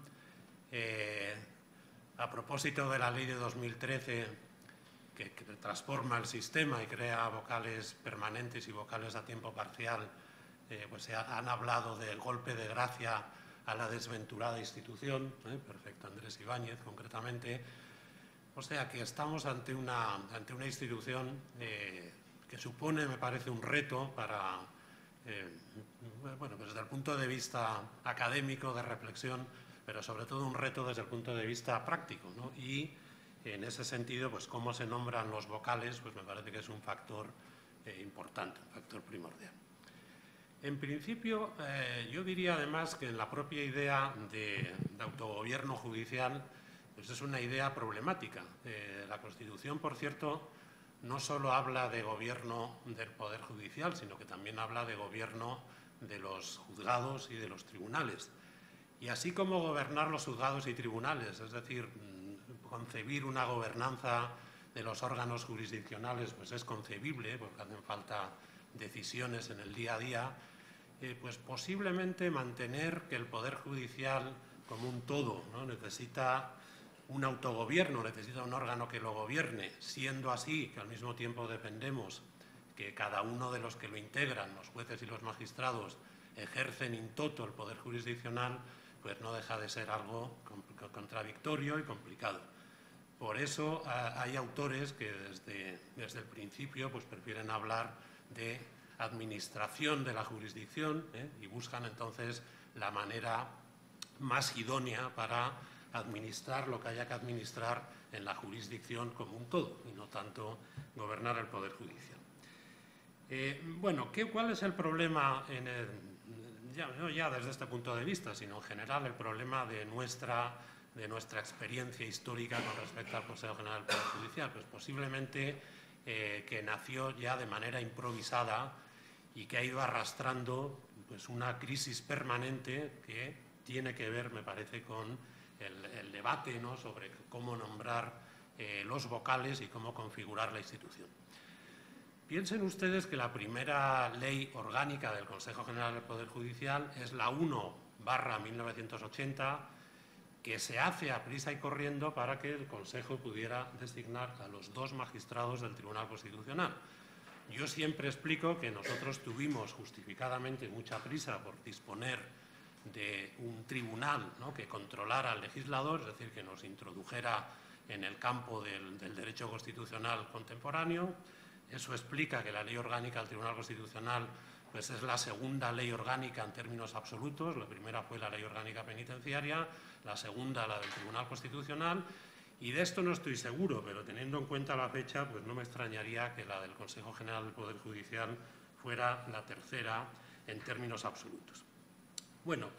[SPEAKER 5] A propósito de la ley de 2013 que transforma el sistema y crea vocales permanentes y vocales a tiempo parcial, pues se han hablado del golpe de gracia a la desventurada institución, perfecto Andrés Ibáñez concretamente. O sea que estamos ante una institución que supone, me parece, un reto para, bueno, pues desde el punto de vista académico, de reflexión, pero sobre todo un reto desde el punto de vista práctico, ¿no? Y en ese sentido, pues cómo se nombran los vocales, pues me parece que es un factor importante, un factor primordial. En principio, yo diría además que en la propia idea de autogobierno judicial, pues es una idea problemática. La Constitución, por cierto, no solo habla de gobierno del Poder Judicial, sino que también habla de gobierno de los juzgados y de los tribunales. Y así como gobernar los juzgados y tribunales, es decir, concebir una gobernanza de los órganos jurisdiccionales, pues es concebible, porque hacen falta decisiones en el día a día, pues posiblemente mantener que el Poder Judicial como un todo, ¿no? Necesita un autogobierno, necesita un órgano que lo gobierne, siendo así que al mismo tiempo defendemos que cada uno de los que lo integran, los jueces y los magistrados, ejercen in toto el poder jurisdiccional, pues no deja de ser algo contradictorio y complicado. Por eso hay autores que desde el principio pues prefieren hablar de administración de la jurisdicción y buscan entonces la manera más idónea para administrar lo que haya que administrar en la jurisdicción como un todo y no tanto gobernar el Poder Judicial. Bueno, ¿cuál es el problema, no ya desde este punto de vista, sino en general el problema de nuestra experiencia histórica con respecto al Consejo General del Poder Judicial? Pues posiblemente que nació ya de manera improvisada y que ha ido arrastrando pues, una crisis permanente que tiene que ver, me parece, con el debate, ¿no?, sobre cómo nombrar los vocales y cómo configurar la institución. Piensen ustedes que la primera ley orgánica del Consejo General del Poder Judicial es la 1/1980, que se hace a prisa y corriendo para que el Consejo pudiera designar a los 2 magistrados del Tribunal Constitucional. Yo siempre explico que nosotros tuvimos justificadamente mucha prisa por disponer de un tribunal, ¿no?, que controlara al legislador, es decir, que nos introdujera en el campo del derecho constitucional contemporáneo. Eso explica que la Ley Orgánica del Tribunal Constitucional pues es la segunda ley orgánica en términos absolutos. La primera fue la Ley Orgánica Penitenciaria, la segunda la del Tribunal Constitucional, y de esto no estoy seguro, pero teniendo en cuenta la fecha, pues no me extrañaría que la del Consejo General del Poder Judicial fuera la tercera en términos absolutos. Bueno,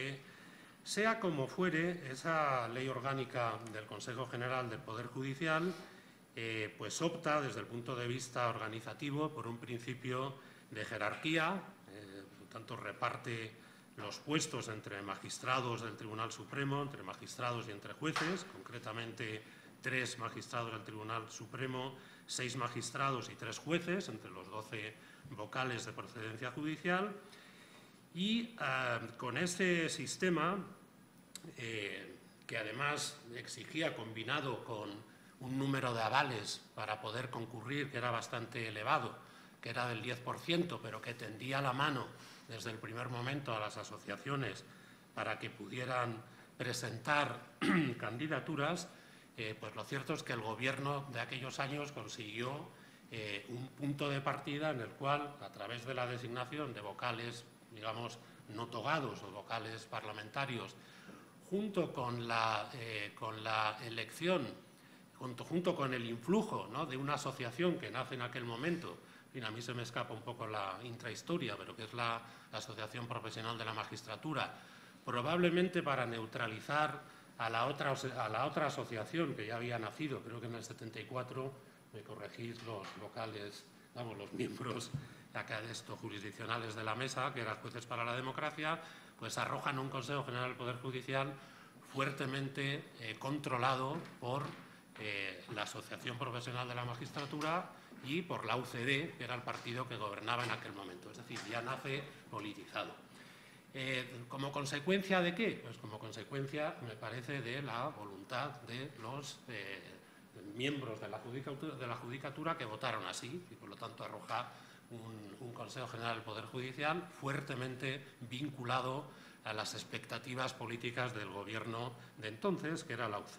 [SPEAKER 5] sea como fuere, esa Ley Orgánica del Consejo General del Poder Judicial pues opta desde el punto de vista organizativo por un principio de jerarquía, por lo tanto reparte los puestos entre magistrados del Tribunal Supremo, entre magistrados y entre jueces, concretamente 3 magistrados del Tribunal Supremo, 6 magistrados y 3 jueces, entre los 12 vocales de procedencia judicial. Y con ese sistema, que además exigía, combinado con un número de avales para poder concurrir, que era bastante elevado, que era del 10%, pero que tendía la mano desde el primer momento a las asociaciones para que pudieran presentar candidaturas, pues lo cierto es que el Gobierno de aquellos años consiguió un punto de partida en el cual, a través de la designación de vocales, digamos, no togados o vocales parlamentarios, junto con la elección, junto con el influjo, ¿no?, de una asociación que nace en aquel momento, a mí se me escapa un poco la intrahistoria, pero que es la Asociación Profesional de la Magistratura, probablemente para neutralizar a la otra asociación que ya había nacido, creo que en el 74, me corregís los vocales, vamos, los miembros acá de estos jurisdiccionales de la mesa, que eran Jueces para la Democracia, pues arrojan un Consejo General del Poder Judicial fuertemente controlado por la Asociación Profesional de la Magistratura y por la UCD, que era el partido que gobernaba en aquel momento. Es decir, ya nace politizado. ¿Como consecuencia de qué? Pues como consecuencia, me parece, de la voluntad de los miembros de la Judicatura que votaron así, y por lo tanto arroja un Consejo General del Poder Judicial fuertemente vinculado a las expectativas políticas del Gobierno de entonces, que era la UCD.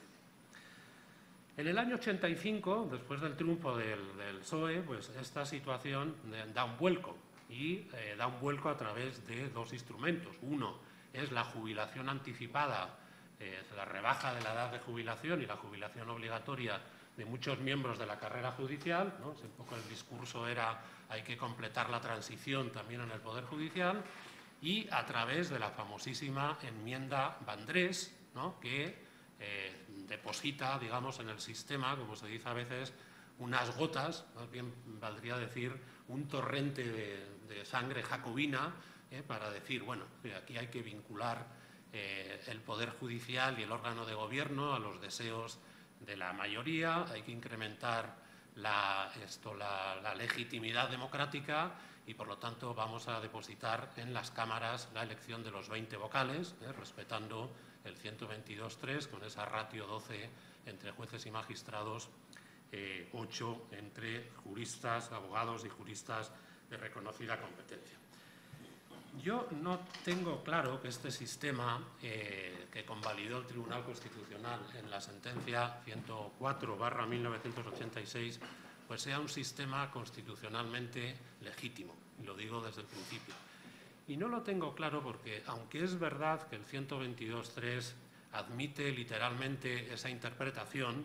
[SPEAKER 5] En el año 85, después del triunfo del PSOE, pues esta situación da un vuelco, y da un vuelco a través de 2 instrumentos. Uno es la jubilación anticipada, la rebaja de la edad de jubilación y la jubilación obligatoria de muchos miembros de la carrera judicial, ¿no? Un poco el discurso era hay que completar la transición también en el Poder Judicial, y a través de la famosísima enmienda Vandrés, ¿no?, que deposita, digamos, en el sistema, como se dice a veces, unas gotas, más bien valdría decir un torrente de sangre jacobina, para decir, bueno, aquí hay que vincular el Poder Judicial y el órgano de gobierno a los deseos de la mayoría, hay que incrementar la legitimidad democrática y, por lo tanto, vamos a depositar en las cámaras la elección de los 20 vocales, respetando el 122.3, con esa ratio 12 entre jueces y magistrados, 8 entre juristas, abogados y juristas de reconocida competencia. Yo no tengo claro que este sistema que convalidó el Tribunal Constitucional en la sentencia 104/1986 pues sea un sistema constitucionalmente legítimo, y lo digo desde el principio. Y no lo tengo claro porque, aunque es verdad que el 122.3 admite literalmente esa interpretación,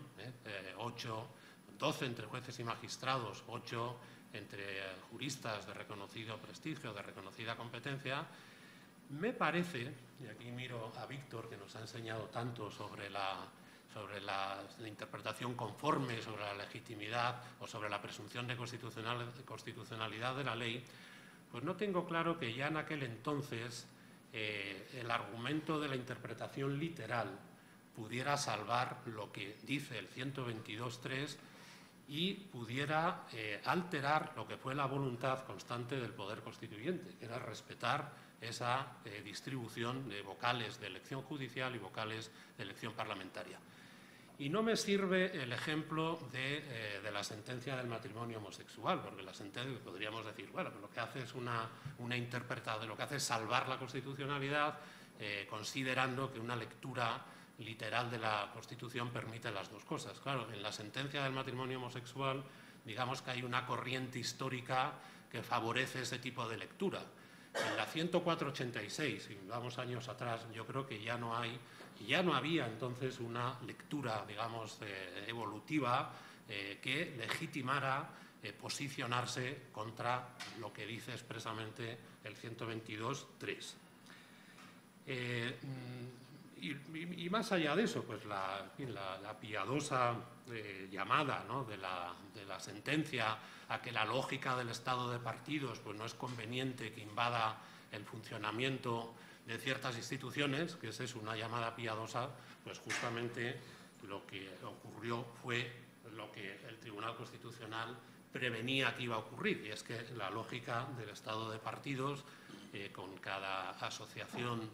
[SPEAKER 5] 12 entre jueces y magistrados, 8 entre juristas de reconocido prestigio, de reconocida competencia, me parece, y aquí miro a Víctor, que nos ha enseñado tanto sobre la interpretación conforme, sobre la legitimidad o sobre la presunción de constitucionalidad de la ley, pues no tengo claro que ya en aquel entonces el argumento de la interpretación literal pudiera salvar lo que dice el 122.3 y pudiera alterar lo que fue la voluntad constante del Poder Constituyente, que era respetar esa distribución de vocales de elección judicial y vocales de elección parlamentaria. Y no me sirve el ejemplo de la sentencia del matrimonio homosexual, porque la sentencia podríamos decir, bueno, lo que hace es una interpretación, lo que hace es salvar la constitucionalidad, considerando que una lectura literal de la Constitución permite las dos cosas. Claro, en la sentencia del matrimonio homosexual, digamos que hay una corriente histórica que favorece ese tipo de lectura. En la 104.86, si vamos años atrás, yo creo que ya no había entonces una lectura, digamos, evolutiva que legitimara posicionarse contra lo que dice expresamente el 122.3. Y más allá de eso, pues la piadosa llamada, ¿no?, de la sentencia a que la lógica del estado de partidos pues no es conveniente que invada el funcionamiento de ciertas instituciones, que esa es una llamada piadosa, pues justamente lo que ocurrió fue lo que el Tribunal Constitucional prevenía que iba a ocurrir, y es que la lógica del estado de partidos, con cada asociación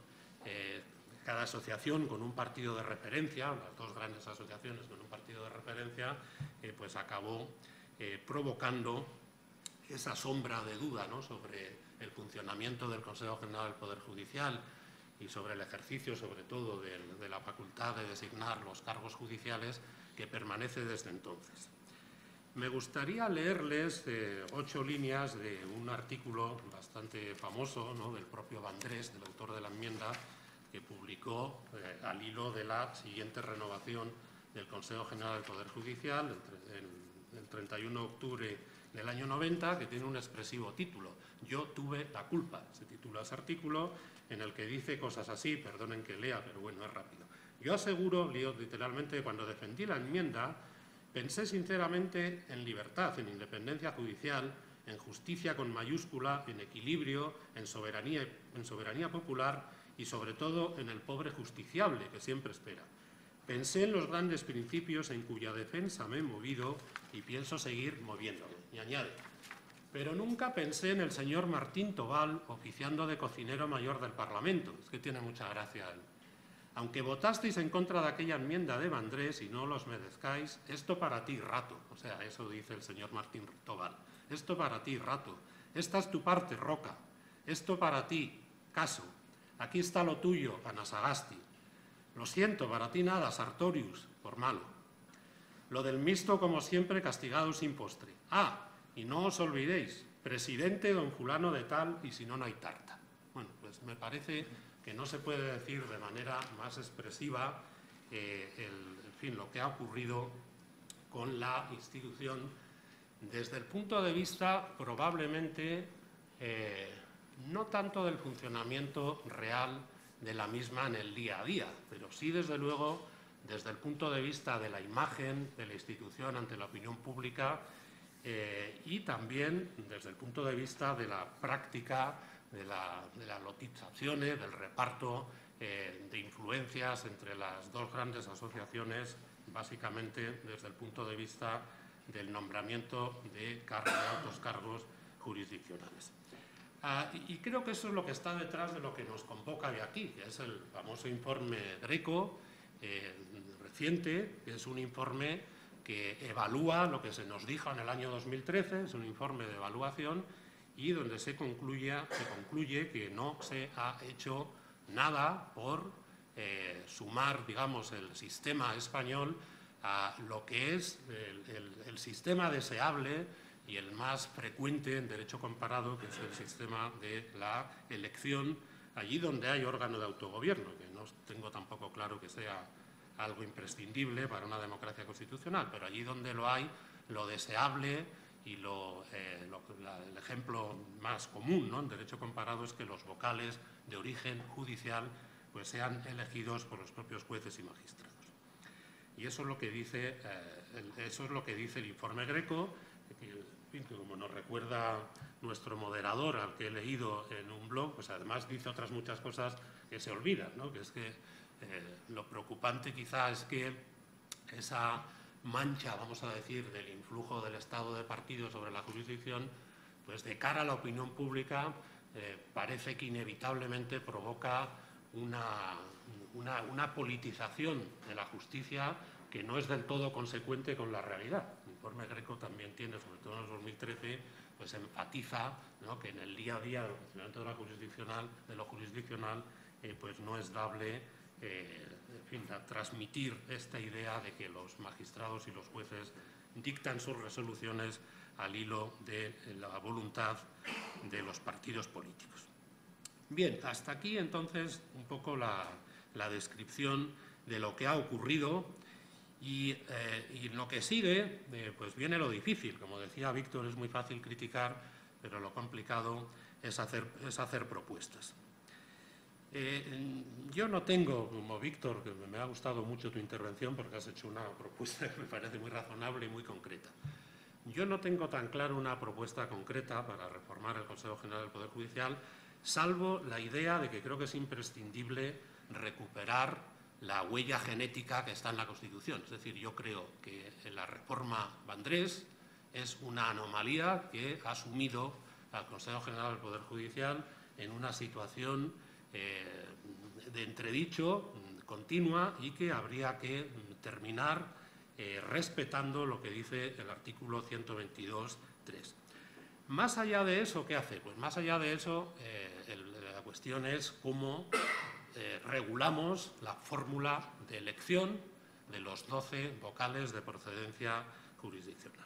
[SPEAKER 5] con un partido de referencia, las dos grandes asociaciones con un partido de referencia, pues acabó provocando esa sombra de duda, ¿no?, sobre el funcionamiento del Consejo General del Poder Judicial y sobre el ejercicio, sobre todo, de la facultad de designar los cargos judiciales, que permanece desde entonces. Me gustaría leerles 8 líneas de un artículo bastante famoso, ¿no?, del propio Vandrés, del autor de la enmienda, que publicó al hilo de la siguiente renovación del Consejo General del Poder Judicial, el 31 de octubre del año 90, que tiene un expresivo título: Yo tuve la culpa. Se titula ese artículo, en el que dice cosas así, perdonen que lea, pero bueno, es rápido. Yo aseguro, leo literalmente, cuando defendí la enmienda, pensé sinceramente en libertad, en independencia judicial, en justicia con mayúscula, en equilibrio, en soberanía popular y, sobre todo, en el pobre justiciable que siempre espera. Pensé en los grandes principios en cuya defensa me he movido y pienso seguir moviéndome. Y añade: pero nunca pensé en el señor Martín Tobal oficiando de cocinero mayor del Parlamento. Es que tiene mucha gracia él. Aunque votasteis en contra de aquella enmienda de Vandrés y no los merezcáis, esto para ti, rato. O sea, eso dice el señor Martín Tobal. Esto para ti, rato. Esta es tu parte, Roca. Esto para ti, Caso. Aquí está lo tuyo, Anasagasti. Lo siento, para ti nada, Sartorius, por malo. Lo del mixto, como siempre, castigado sin postre. Ah, y no os olvidéis, presidente don fulano de tal, y si no, no hay tarta. Bueno, pues me parece que no se puede decir de manera más expresiva en fin, lo que ha ocurrido con la institución desde el punto de vista probablemente no tanto del funcionamiento real de la misma en el día a día, pero sí, desde luego, desde el punto de vista de la imagen de la institución ante la opinión pública y también desde el punto de vista de la práctica de las lotizaciones, del reparto de influencias entre las dos grandes asociaciones, básicamente desde el punto de vista del nombramiento de altos cargos jurisdiccionales. Y creo que eso es lo que está detrás de lo que nos convoca de aquí, que es el famoso informe Greco reciente, que es un informe que evalúa lo que se nos dijo en el año 2013, es un informe de evaluación y donde se concluye que no se ha hecho nada por sumar, digamos, el sistema español a lo que es el sistema deseable y el más frecuente en derecho comparado, que es el sistema de la elección, allí donde hay órgano de autogobierno, que no tengo tampoco claro que sea algo imprescindible para una democracia constitucional, pero allí donde lo hay, lo deseable y el ejemplo más común, ¿no?, en derecho comparado es que los vocales de origen judicial pues sean elegidos por los propios jueces y magistrados. Y eso es lo que dice, el informe Greco, que como nos recuerda nuestro moderador, al que he leído en un blog, pues además dice otras muchas cosas que se olvidan, ¿no?, que es que lo preocupante quizá es que esa mancha, vamos a decir, del influjo del estado de partido sobre la jurisdicción, pues de cara a la opinión pública parece que inevitablemente provoca una politización de la justicia que no es del todo consecuente con la realidad. El informe Greco también tiene, sobre todo en el 2013, pues enfatiza, ¿no?, que en el día a día del funcionamiento de lo jurisdiccional pues no es dable en fin, transmitir esta idea de que los magistrados y los jueces dictan sus resoluciones al hilo de la voluntad de los partidos políticos. Bien, hasta aquí entonces un poco la descripción de lo que ha ocurrido y lo que sigue, pues viene lo difícil. Como decía Víctor, es muy fácil criticar, pero lo complicado es hacer propuestas. Yo no tengo, como Víctor, que me ha gustado mucho tu intervención porque has hecho una propuesta que me parece muy razonable y muy concreta. Yo no tengo tan claro una propuesta concreta para reformar el Consejo General del Poder Judicial, salvo la idea de que creo que es imprescindible recuperar la huella genética que está en la Constitución. Es decir, yo creo que la reforma Vendrés es una anomalía que ha sumido al Consejo General del Poder Judicial en una situación de entredicho continua y que habría que terminar respetando lo que dice el artículo 122.3. Más allá de eso, ¿qué hace? Pues más allá de eso, la cuestión es cómo regulamos la fórmula de elección de los 12 vocales de procedencia jurisdiccional.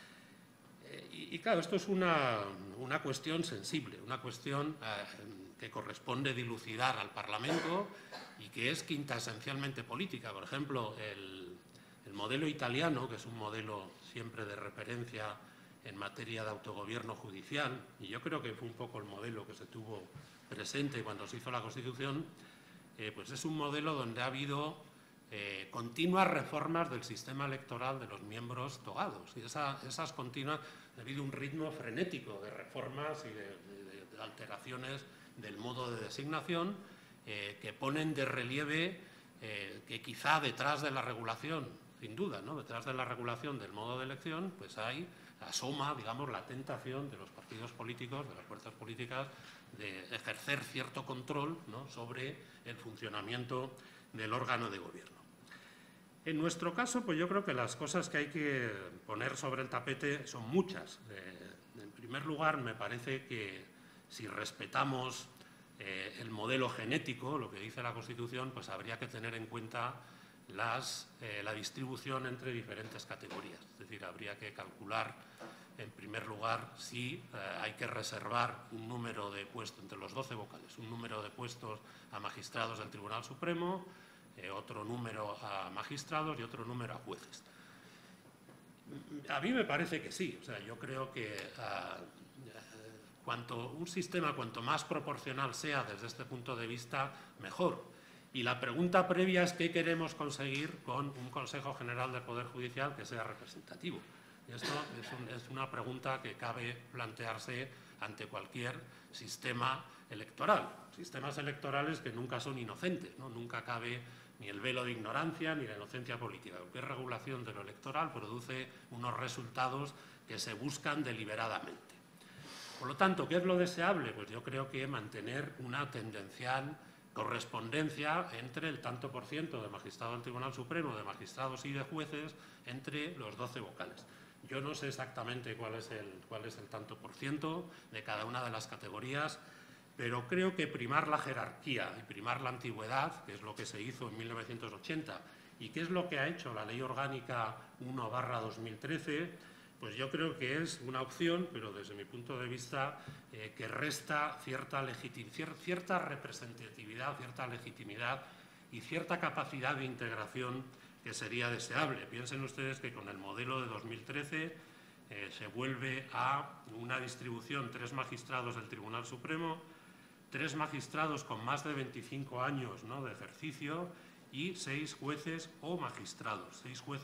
[SPEAKER 5] Y claro, esto es una cuestión sensible, una cuestión que corresponde dilucidar al Parlamento y que es quintaesencialmente política. Por ejemplo, el modelo italiano, que es un modelo siempre de referencia en materia de autogobierno judicial, y yo creo que fue un poco el modelo que se tuvo presente cuando se hizo la Constitución, pues es un modelo donde ha habido continuas reformas del sistema electoral de los miembros togados. Y esas continuas, ha habido un ritmo frenético de reformas y de alteraciones del modo de designación que ponen de relieve que quizá detrás de la regulación, sin duda, ¿no?, detrás de la regulación del modo de elección, pues asoma, digamos, la tentación de los partidos políticos, de las fuerzas políticas, de ejercer cierto control, ¿no?, sobre el funcionamiento del órgano de gobierno. En nuestro caso, pues yo creo que las cosas que hay que poner sobre el tapete son muchas. En primer lugar, me parece que si respetamos el modelo genético, lo que dice la Constitución, pues habría que tener en cuenta la distribución entre diferentes categorías. Es decir, habría que calcular, en primer lugar, si hay que reservar un número de puestos, entre los 12 vocales, un número de puestos a magistrados del Tribunal Supremo, otro número a magistrados y otro número a jueces. A mí me parece que sí. O sea, yo creo que un sistema cuanto más proporcional sea desde este punto de vista, mejor. Y la pregunta previa es qué queremos conseguir con un Consejo General del Poder Judicial que sea representativo. Y esto es una pregunta que cabe plantearse ante cualquier sistema electoral. Sistemas electorales que nunca son inocentes, ¿no? Nunca cabe ni el velo de ignorancia ni la inocencia política. Cualquier regulación de lo electoral produce unos resultados que se buscan deliberadamente. Por lo tanto, ¿qué es lo deseable? Pues yo creo que mantener una tendencial correspondencia entre el tanto por ciento de magistrados del Tribunal Supremo, de magistrados y de jueces, entre los 12 vocales. Yo no sé exactamente cuál es el tanto por ciento de cada una de las categorías, pero creo que primar la jerarquía y primar la antigüedad, que es lo que se hizo en 1980 y que es lo que ha hecho la Ley Orgánica 1/2013, pues yo creo que es una opción, pero desde mi punto de vista, que resta cierta representatividad, cierta legitimidad y cierta capacidad de integración que sería deseable. Piensen ustedes que con el modelo de 2013 se vuelve a una distribución: 3 magistrados del Tribunal Supremo, 3 magistrados con más de 25 años, ¿no?, de ejercicio, y 6 jueces o magistrados.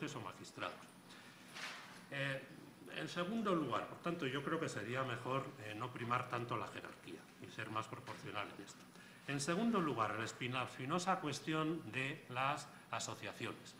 [SPEAKER 5] En segundo lugar, por tanto, yo creo que sería mejor no primar tanto la jerarquía y ser más proporcional en esto. En segundo lugar, la espinosa cuestión de las asociaciones.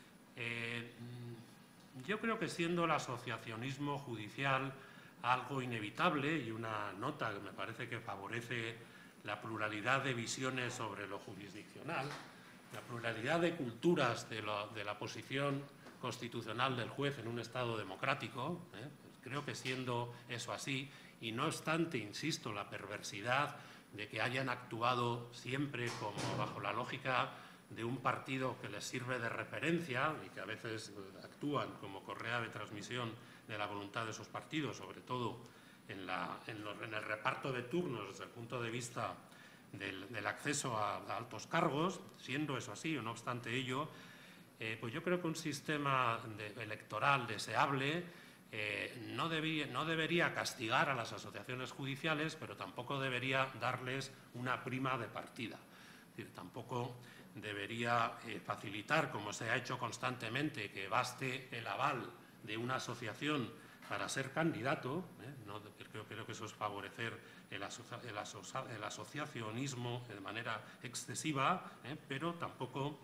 [SPEAKER 5] Yo creo que, siendo el asociacionismo judicial algo inevitable y una nota que me parece que favorece la pluralidad de visiones sobre lo jurisdiccional, la pluralidad de culturas de la posición constitucional del juez en un Estado democrático, pues creo que, siendo eso así, y no obstante, insisto, la perversidad de que hayan actuado siempre como bajo la lógica de un partido que les sirve de referencia y que a veces actúan como correa de transmisión de la voluntad de esos partidos, sobre todo en el reparto de turnos desde el punto de vista del acceso a altos cargos. Siendo eso así, o no obstante ello, pues yo creo que un sistema electoral deseable no debería castigar a las asociaciones judiciales, pero tampoco debería darles una prima de partida. Es decir, tampoco debería facilitar, como se ha hecho constantemente, que baste el aval de una asociación para ser candidato. No, creo que eso es favorecer el asociacionismo de manera excesiva, pero tampoco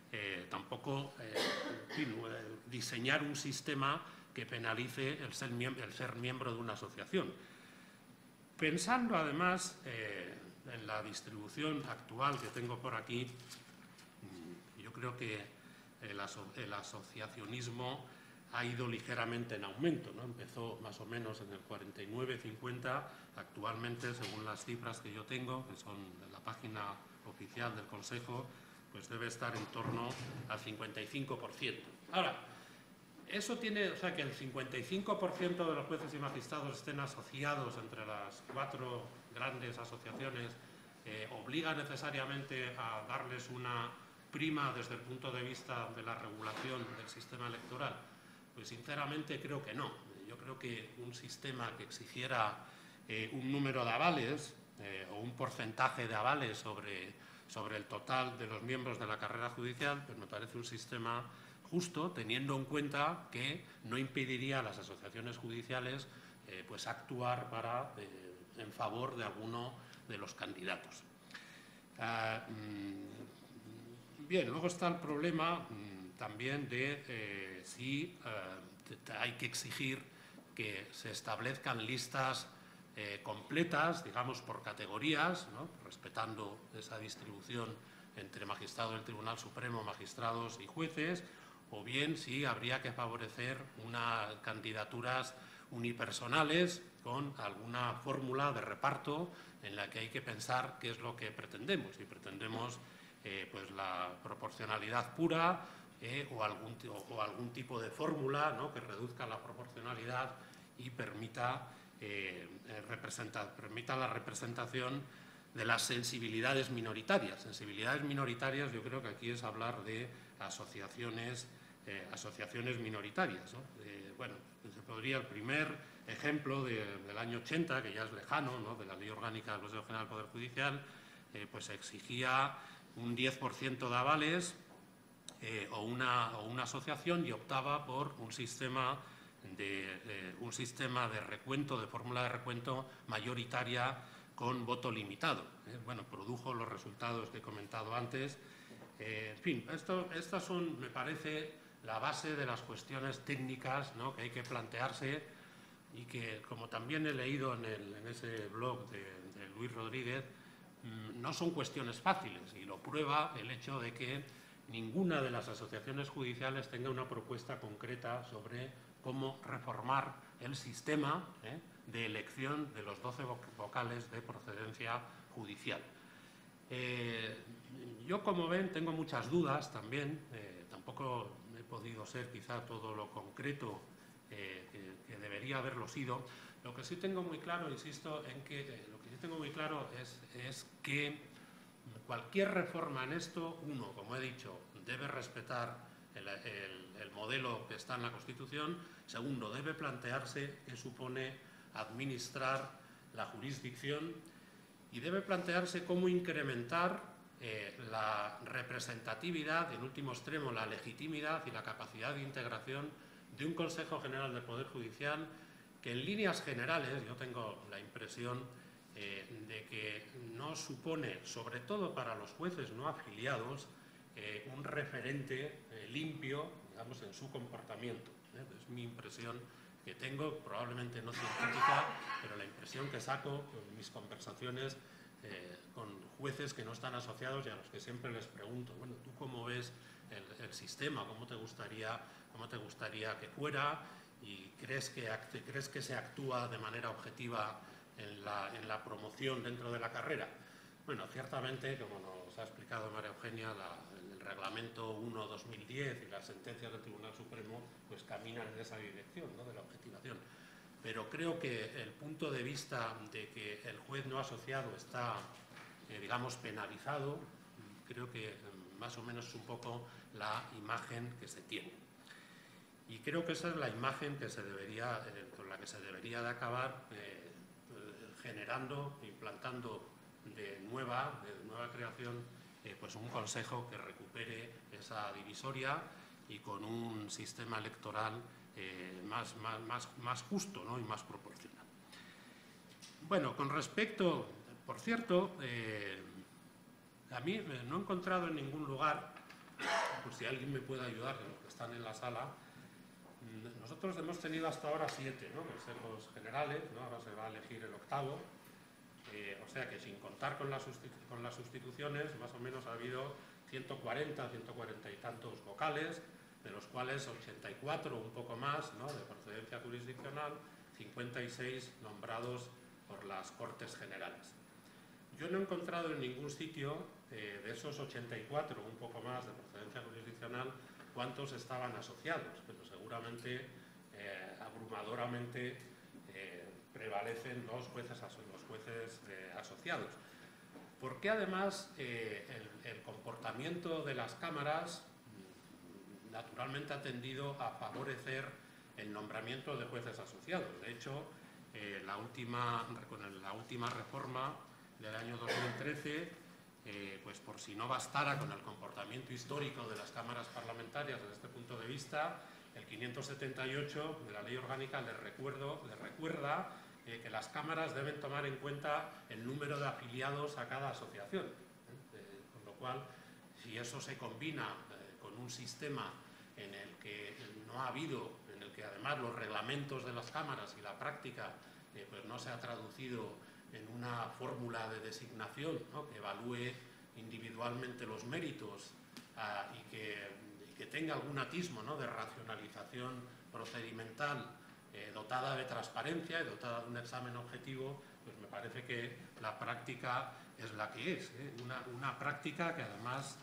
[SPEAKER 5] diseñar un sistema que penalice el ser miembro de una asociación. Pensando además en la distribución actual que tengo por aquí, yo creo que el asociacionismo ha ido ligeramente en aumento, ¿no? Empezó más o menos en el 49-50, actualmente, según las cifras que yo tengo, que son de la página oficial del Consejo, pues debe estar en torno al 55%. Ahora, eso tiene, o sea, que el 55% de los jueces y magistrados estén asociados entre las 4 grandes asociaciones, obliga necesariamente a darles una prima desde el punto de vista de la regulación del sistema electoral. Pues sinceramente creo que no. Yo creo que un sistema que exigiera un número de avales o un porcentaje de avales sobre el total de los miembros de la carrera judicial, pues me parece un sistema justo, teniendo en cuenta que no impediría a las asociaciones judiciales pues actuar en favor de alguno de los candidatos. Bien, luego está el problema también de si hay que exigir que se establezcan listas completas, digamos, por categorías, ¿no? Respetando esa distribución entre magistrados del Tribunal Supremo, magistrados y jueces, o bien si habría que favorecer unas candidaturas unipersonales con alguna fórmula de reparto en la que hay que pensar qué es lo que pretendemos. Si pretendemos pues la proporcionalidad pura o algún tipo de fórmula, ¿no?, que reduzca la proporcionalidad y permita la representación de las sensibilidades minoritarias. Sensibilidades minoritarias, yo creo que aquí es hablar de asociaciones minoritarias, ¿no? Bueno, se podría, el primer ejemplo del año 80, que ya es lejano, ¿no?, de la Ley Orgánica del Consejo General del Poder Judicial, pues exigía un 10% de avales o una asociación, y optaba por un sistema de recuento, de fórmula de recuento mayoritaria con voto limitado. Bueno, produjo los resultados que he comentado antes. En fin, estas son, me parece, la base de las cuestiones técnicas, ¿no?, que hay que plantearse, y que, como también he leído en ese blog de Luis Rodríguez, no son cuestiones fáciles, y lo prueba el hecho de que ninguna de las asociaciones judiciales tenga una propuesta concreta sobre cómo reformar el sistema de elección de los 12 vocales de procedencia judicial. Yo, como ven, tengo muchas dudas también. Tampoco he podido ser quizá todo lo concreto que debería haberlo sido. Lo que sí tengo muy claro, insisto, en que lo que sí tengo muy claro es que cualquier reforma en esto, uno, como he dicho, debe respetar el modelo que está en la Constitución. Segundo, debe plantearse qué supone administrar la jurisdicción, y debe plantearse cómo incrementar la representatividad, en último extremo la legitimidad y la capacidad de integración de un Consejo General del Poder Judicial que, en líneas generales, yo tengo la impresión de que no supone, sobre todo para los jueces no afiliados, un referente limpio, digamos, en su comportamiento. Es mi impresión que tengo, probablemente no científica, pero la impresión que saco en mis conversaciones con jueces que no están asociados, y a los que siempre les pregunto, bueno, ¿tú cómo ves el sistema? ¿Cómo te gustaría que fuera? ¿Y crees que se actúa de manera objetiva en la promoción dentro de la carrera? Bueno, ciertamente, como nos ha explicado María Eugenia, el Reglamento 1/2010 y las sentencias del Tribunal Supremo pues caminan en esa dirección, ¿no?, de la objetivación. Pero creo que el punto de vista de que el juez no asociado está, digamos, penalizado, creo que más o menos es un poco la imagen que se tiene. Y creo que esa es la imagen que con la que se debería de acabar generando, implantando de nueva creación, pues un consejo que recupere esa divisoria y con un sistema electoral más justo, ¿no? Y más proporcional. Bueno, con respecto, por cierto, a mí no he encontrado en ningún lugar, pues si alguien me puede ayudar, de los que están en la sala, nosotros hemos tenido hasta ahora 7, ¿no?, consejos generales, ¿no? Ahora se va a elegir el 8º, o sea que sin contar con las sustituciones, más o menos ha habido 140 y tantos vocales, de los cuales 84, un poco más, ¿no?, de procedencia jurisdiccional, 56 nombrados por las Cortes Generales. Yo no he encontrado en ningún sitio, de esos 84, un poco más de procedencia jurisdiccional, cuántos estaban asociados, pero seguramente abrumadoramente prevalecen los jueces asociados. Porque además el comportamiento de las cámaras naturalmente ha tendido a favorecer el nombramiento de jueces asociados. De hecho, con la última reforma del año 2013, pues por si no bastara con el comportamiento histórico de las cámaras parlamentarias desde este punto de vista, el 578 de la Ley Orgánica les recuerda que las cámaras deben tomar en cuenta el número de afiliados a cada asociación. Con lo cual, si eso se combina con un sistema en el que no ha habido, en el que además los reglamentos de las cámaras y la práctica pues no se ha traducido en una fórmula de designación, ¿no?, que evalúe individualmente los méritos y que tenga algún atismo, ¿no?, de racionalización procedimental dotada de transparencia y dotada de un examen objetivo, pues me parece que la práctica es la que es, una práctica que además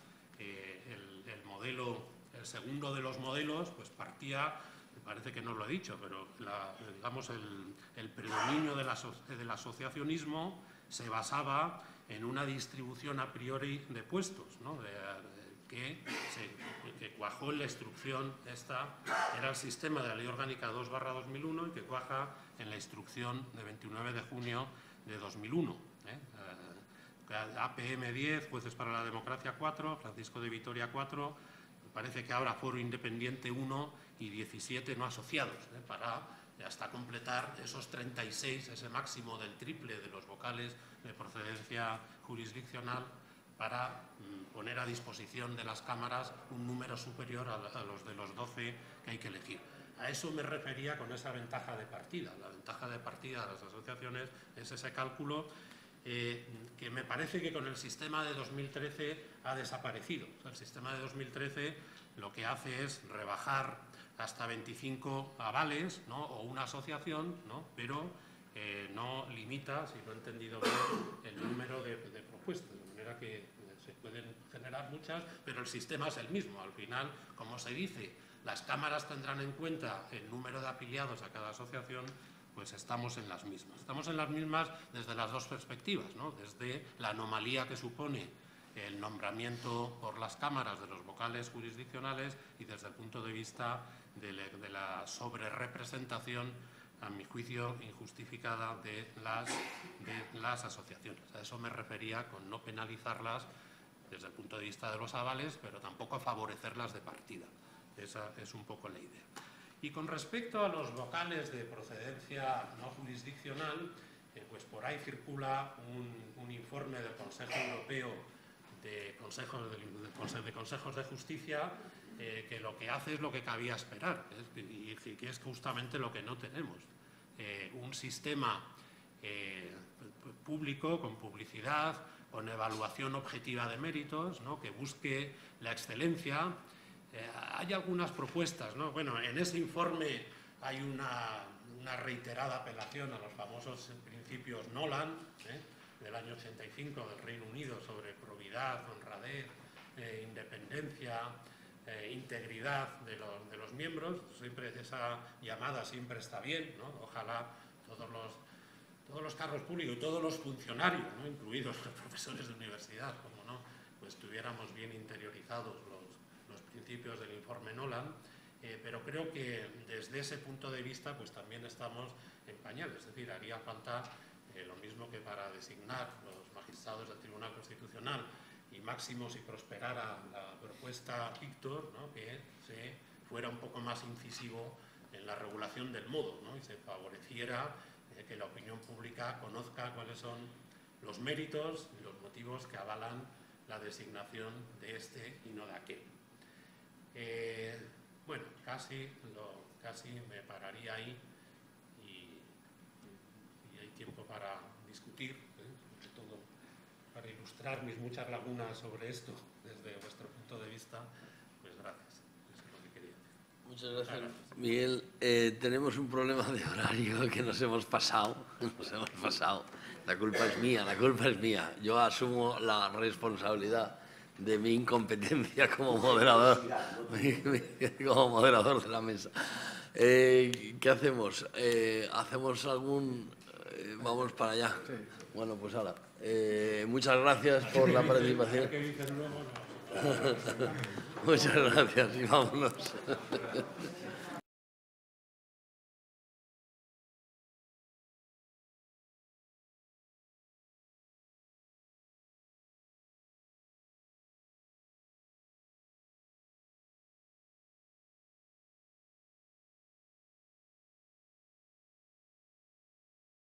[SPEAKER 5] el segundo de los modelos, pues partía, me parece que no lo he dicho, pero digamos el predominio del asociacionismo se basaba en una distribución a priori de puestos, ¿no?, que cuajó en la instrucción, era el sistema de la Ley Orgánica 2/2001 y que cuaja en la instrucción de 29 de junio de 2001. APM 10, Jueces para la Democracia 4, Francisco de Vitoria 4, me parece que ahora Foro Independiente 1 y 17 no asociados, para hasta completar esos 36, ese máximo del triple de los vocales de procedencia jurisdiccional, para poner a disposición de las cámaras un número superior a los de los 12 que hay que elegir. A eso me refería con esa ventaja de partida. La ventaja de partida de las asociaciones es ese cálculo que me parece que con el sistema de 2013 ha desaparecido. O sea, el sistema de 2013 lo que hace es rebajar hasta 25 avales, ¿no?, o una asociación, ¿no?, pero no limita, si no he entendido bien, el número de propuestas, de manera que se pueden generar muchas, pero el sistema es el mismo. Al final, como se dice, las cámaras tendrán en cuenta el número de afiliados a cada asociación, pues estamos en las mismas. Estamos en las mismas desde las dos perspectivas, ¿no?, desde la anomalía que supone el nombramiento por las cámaras de los vocales jurisdiccionales y desde el punto de vista de la sobrerepresentación, a mi juicio injustificada, de las asociaciones. A eso me refería con no penalizarlas desde el punto de vista de los avales, pero tampoco a favorecerlas de partida. Esa es un poco la idea. Y con respecto a los vocales de procedencia no jurisdiccional, pues por ahí circula un informe del Consejo Europeo de Consejos de Justicia que lo que hace es lo que cabía esperar, y que es justamente lo que no tenemos. Un sistema público, con publicidad, con evaluación objetiva de méritos, ¿no?, que busque la excelencia. Hay algunas propuestas, ¿no? Bueno, en ese informe hay una reiterada apelación a los famosos principios Nolan, del año 85 del Reino Unido, sobre probidad, honradez, independencia, integridad de los miembros. Siempre esa llamada siempre está bien, ¿no? Ojalá todos los cargos públicos y todos los funcionarios, ¿no?, incluidos los profesores de universidad, como no, pues tuviéramos bien interiorizados los principios del informe Nolan. pero creo que desde ese punto de vista pues también estamos en pañales, es decir, haría falta lo mismo que para designar los magistrados del Tribunal Constitucional y máximo si prosperara la propuesta Víctor, ¿no?, que se fuera un poco más incisivo en la regulación del modo, ¿no?, y se favoreciera que la opinión pública conozca cuáles son los méritos y los motivos que avalan la designación de este y no de aquel. Bueno, casi me pararía ahí y hay tiempo para discutir, sobre todo para ilustrar mis muchas lagunas sobre esto desde vuestro punto de vista. Pues gracias, eso es lo que quería decir.
[SPEAKER 1] Muchas gracias, Miguel. Tenemos un problema de horario que nos hemos pasado. La culpa es mía. Yo asumo la responsabilidad de mi incompetencia como moderador, de la mesa. ¿Qué hacemos? ¿Hacemos algún...? Vamos para allá.
[SPEAKER 3] Sí.
[SPEAKER 1] Bueno, pues ahora. Muchas gracias por la participación. Muchas gracias y vámonos.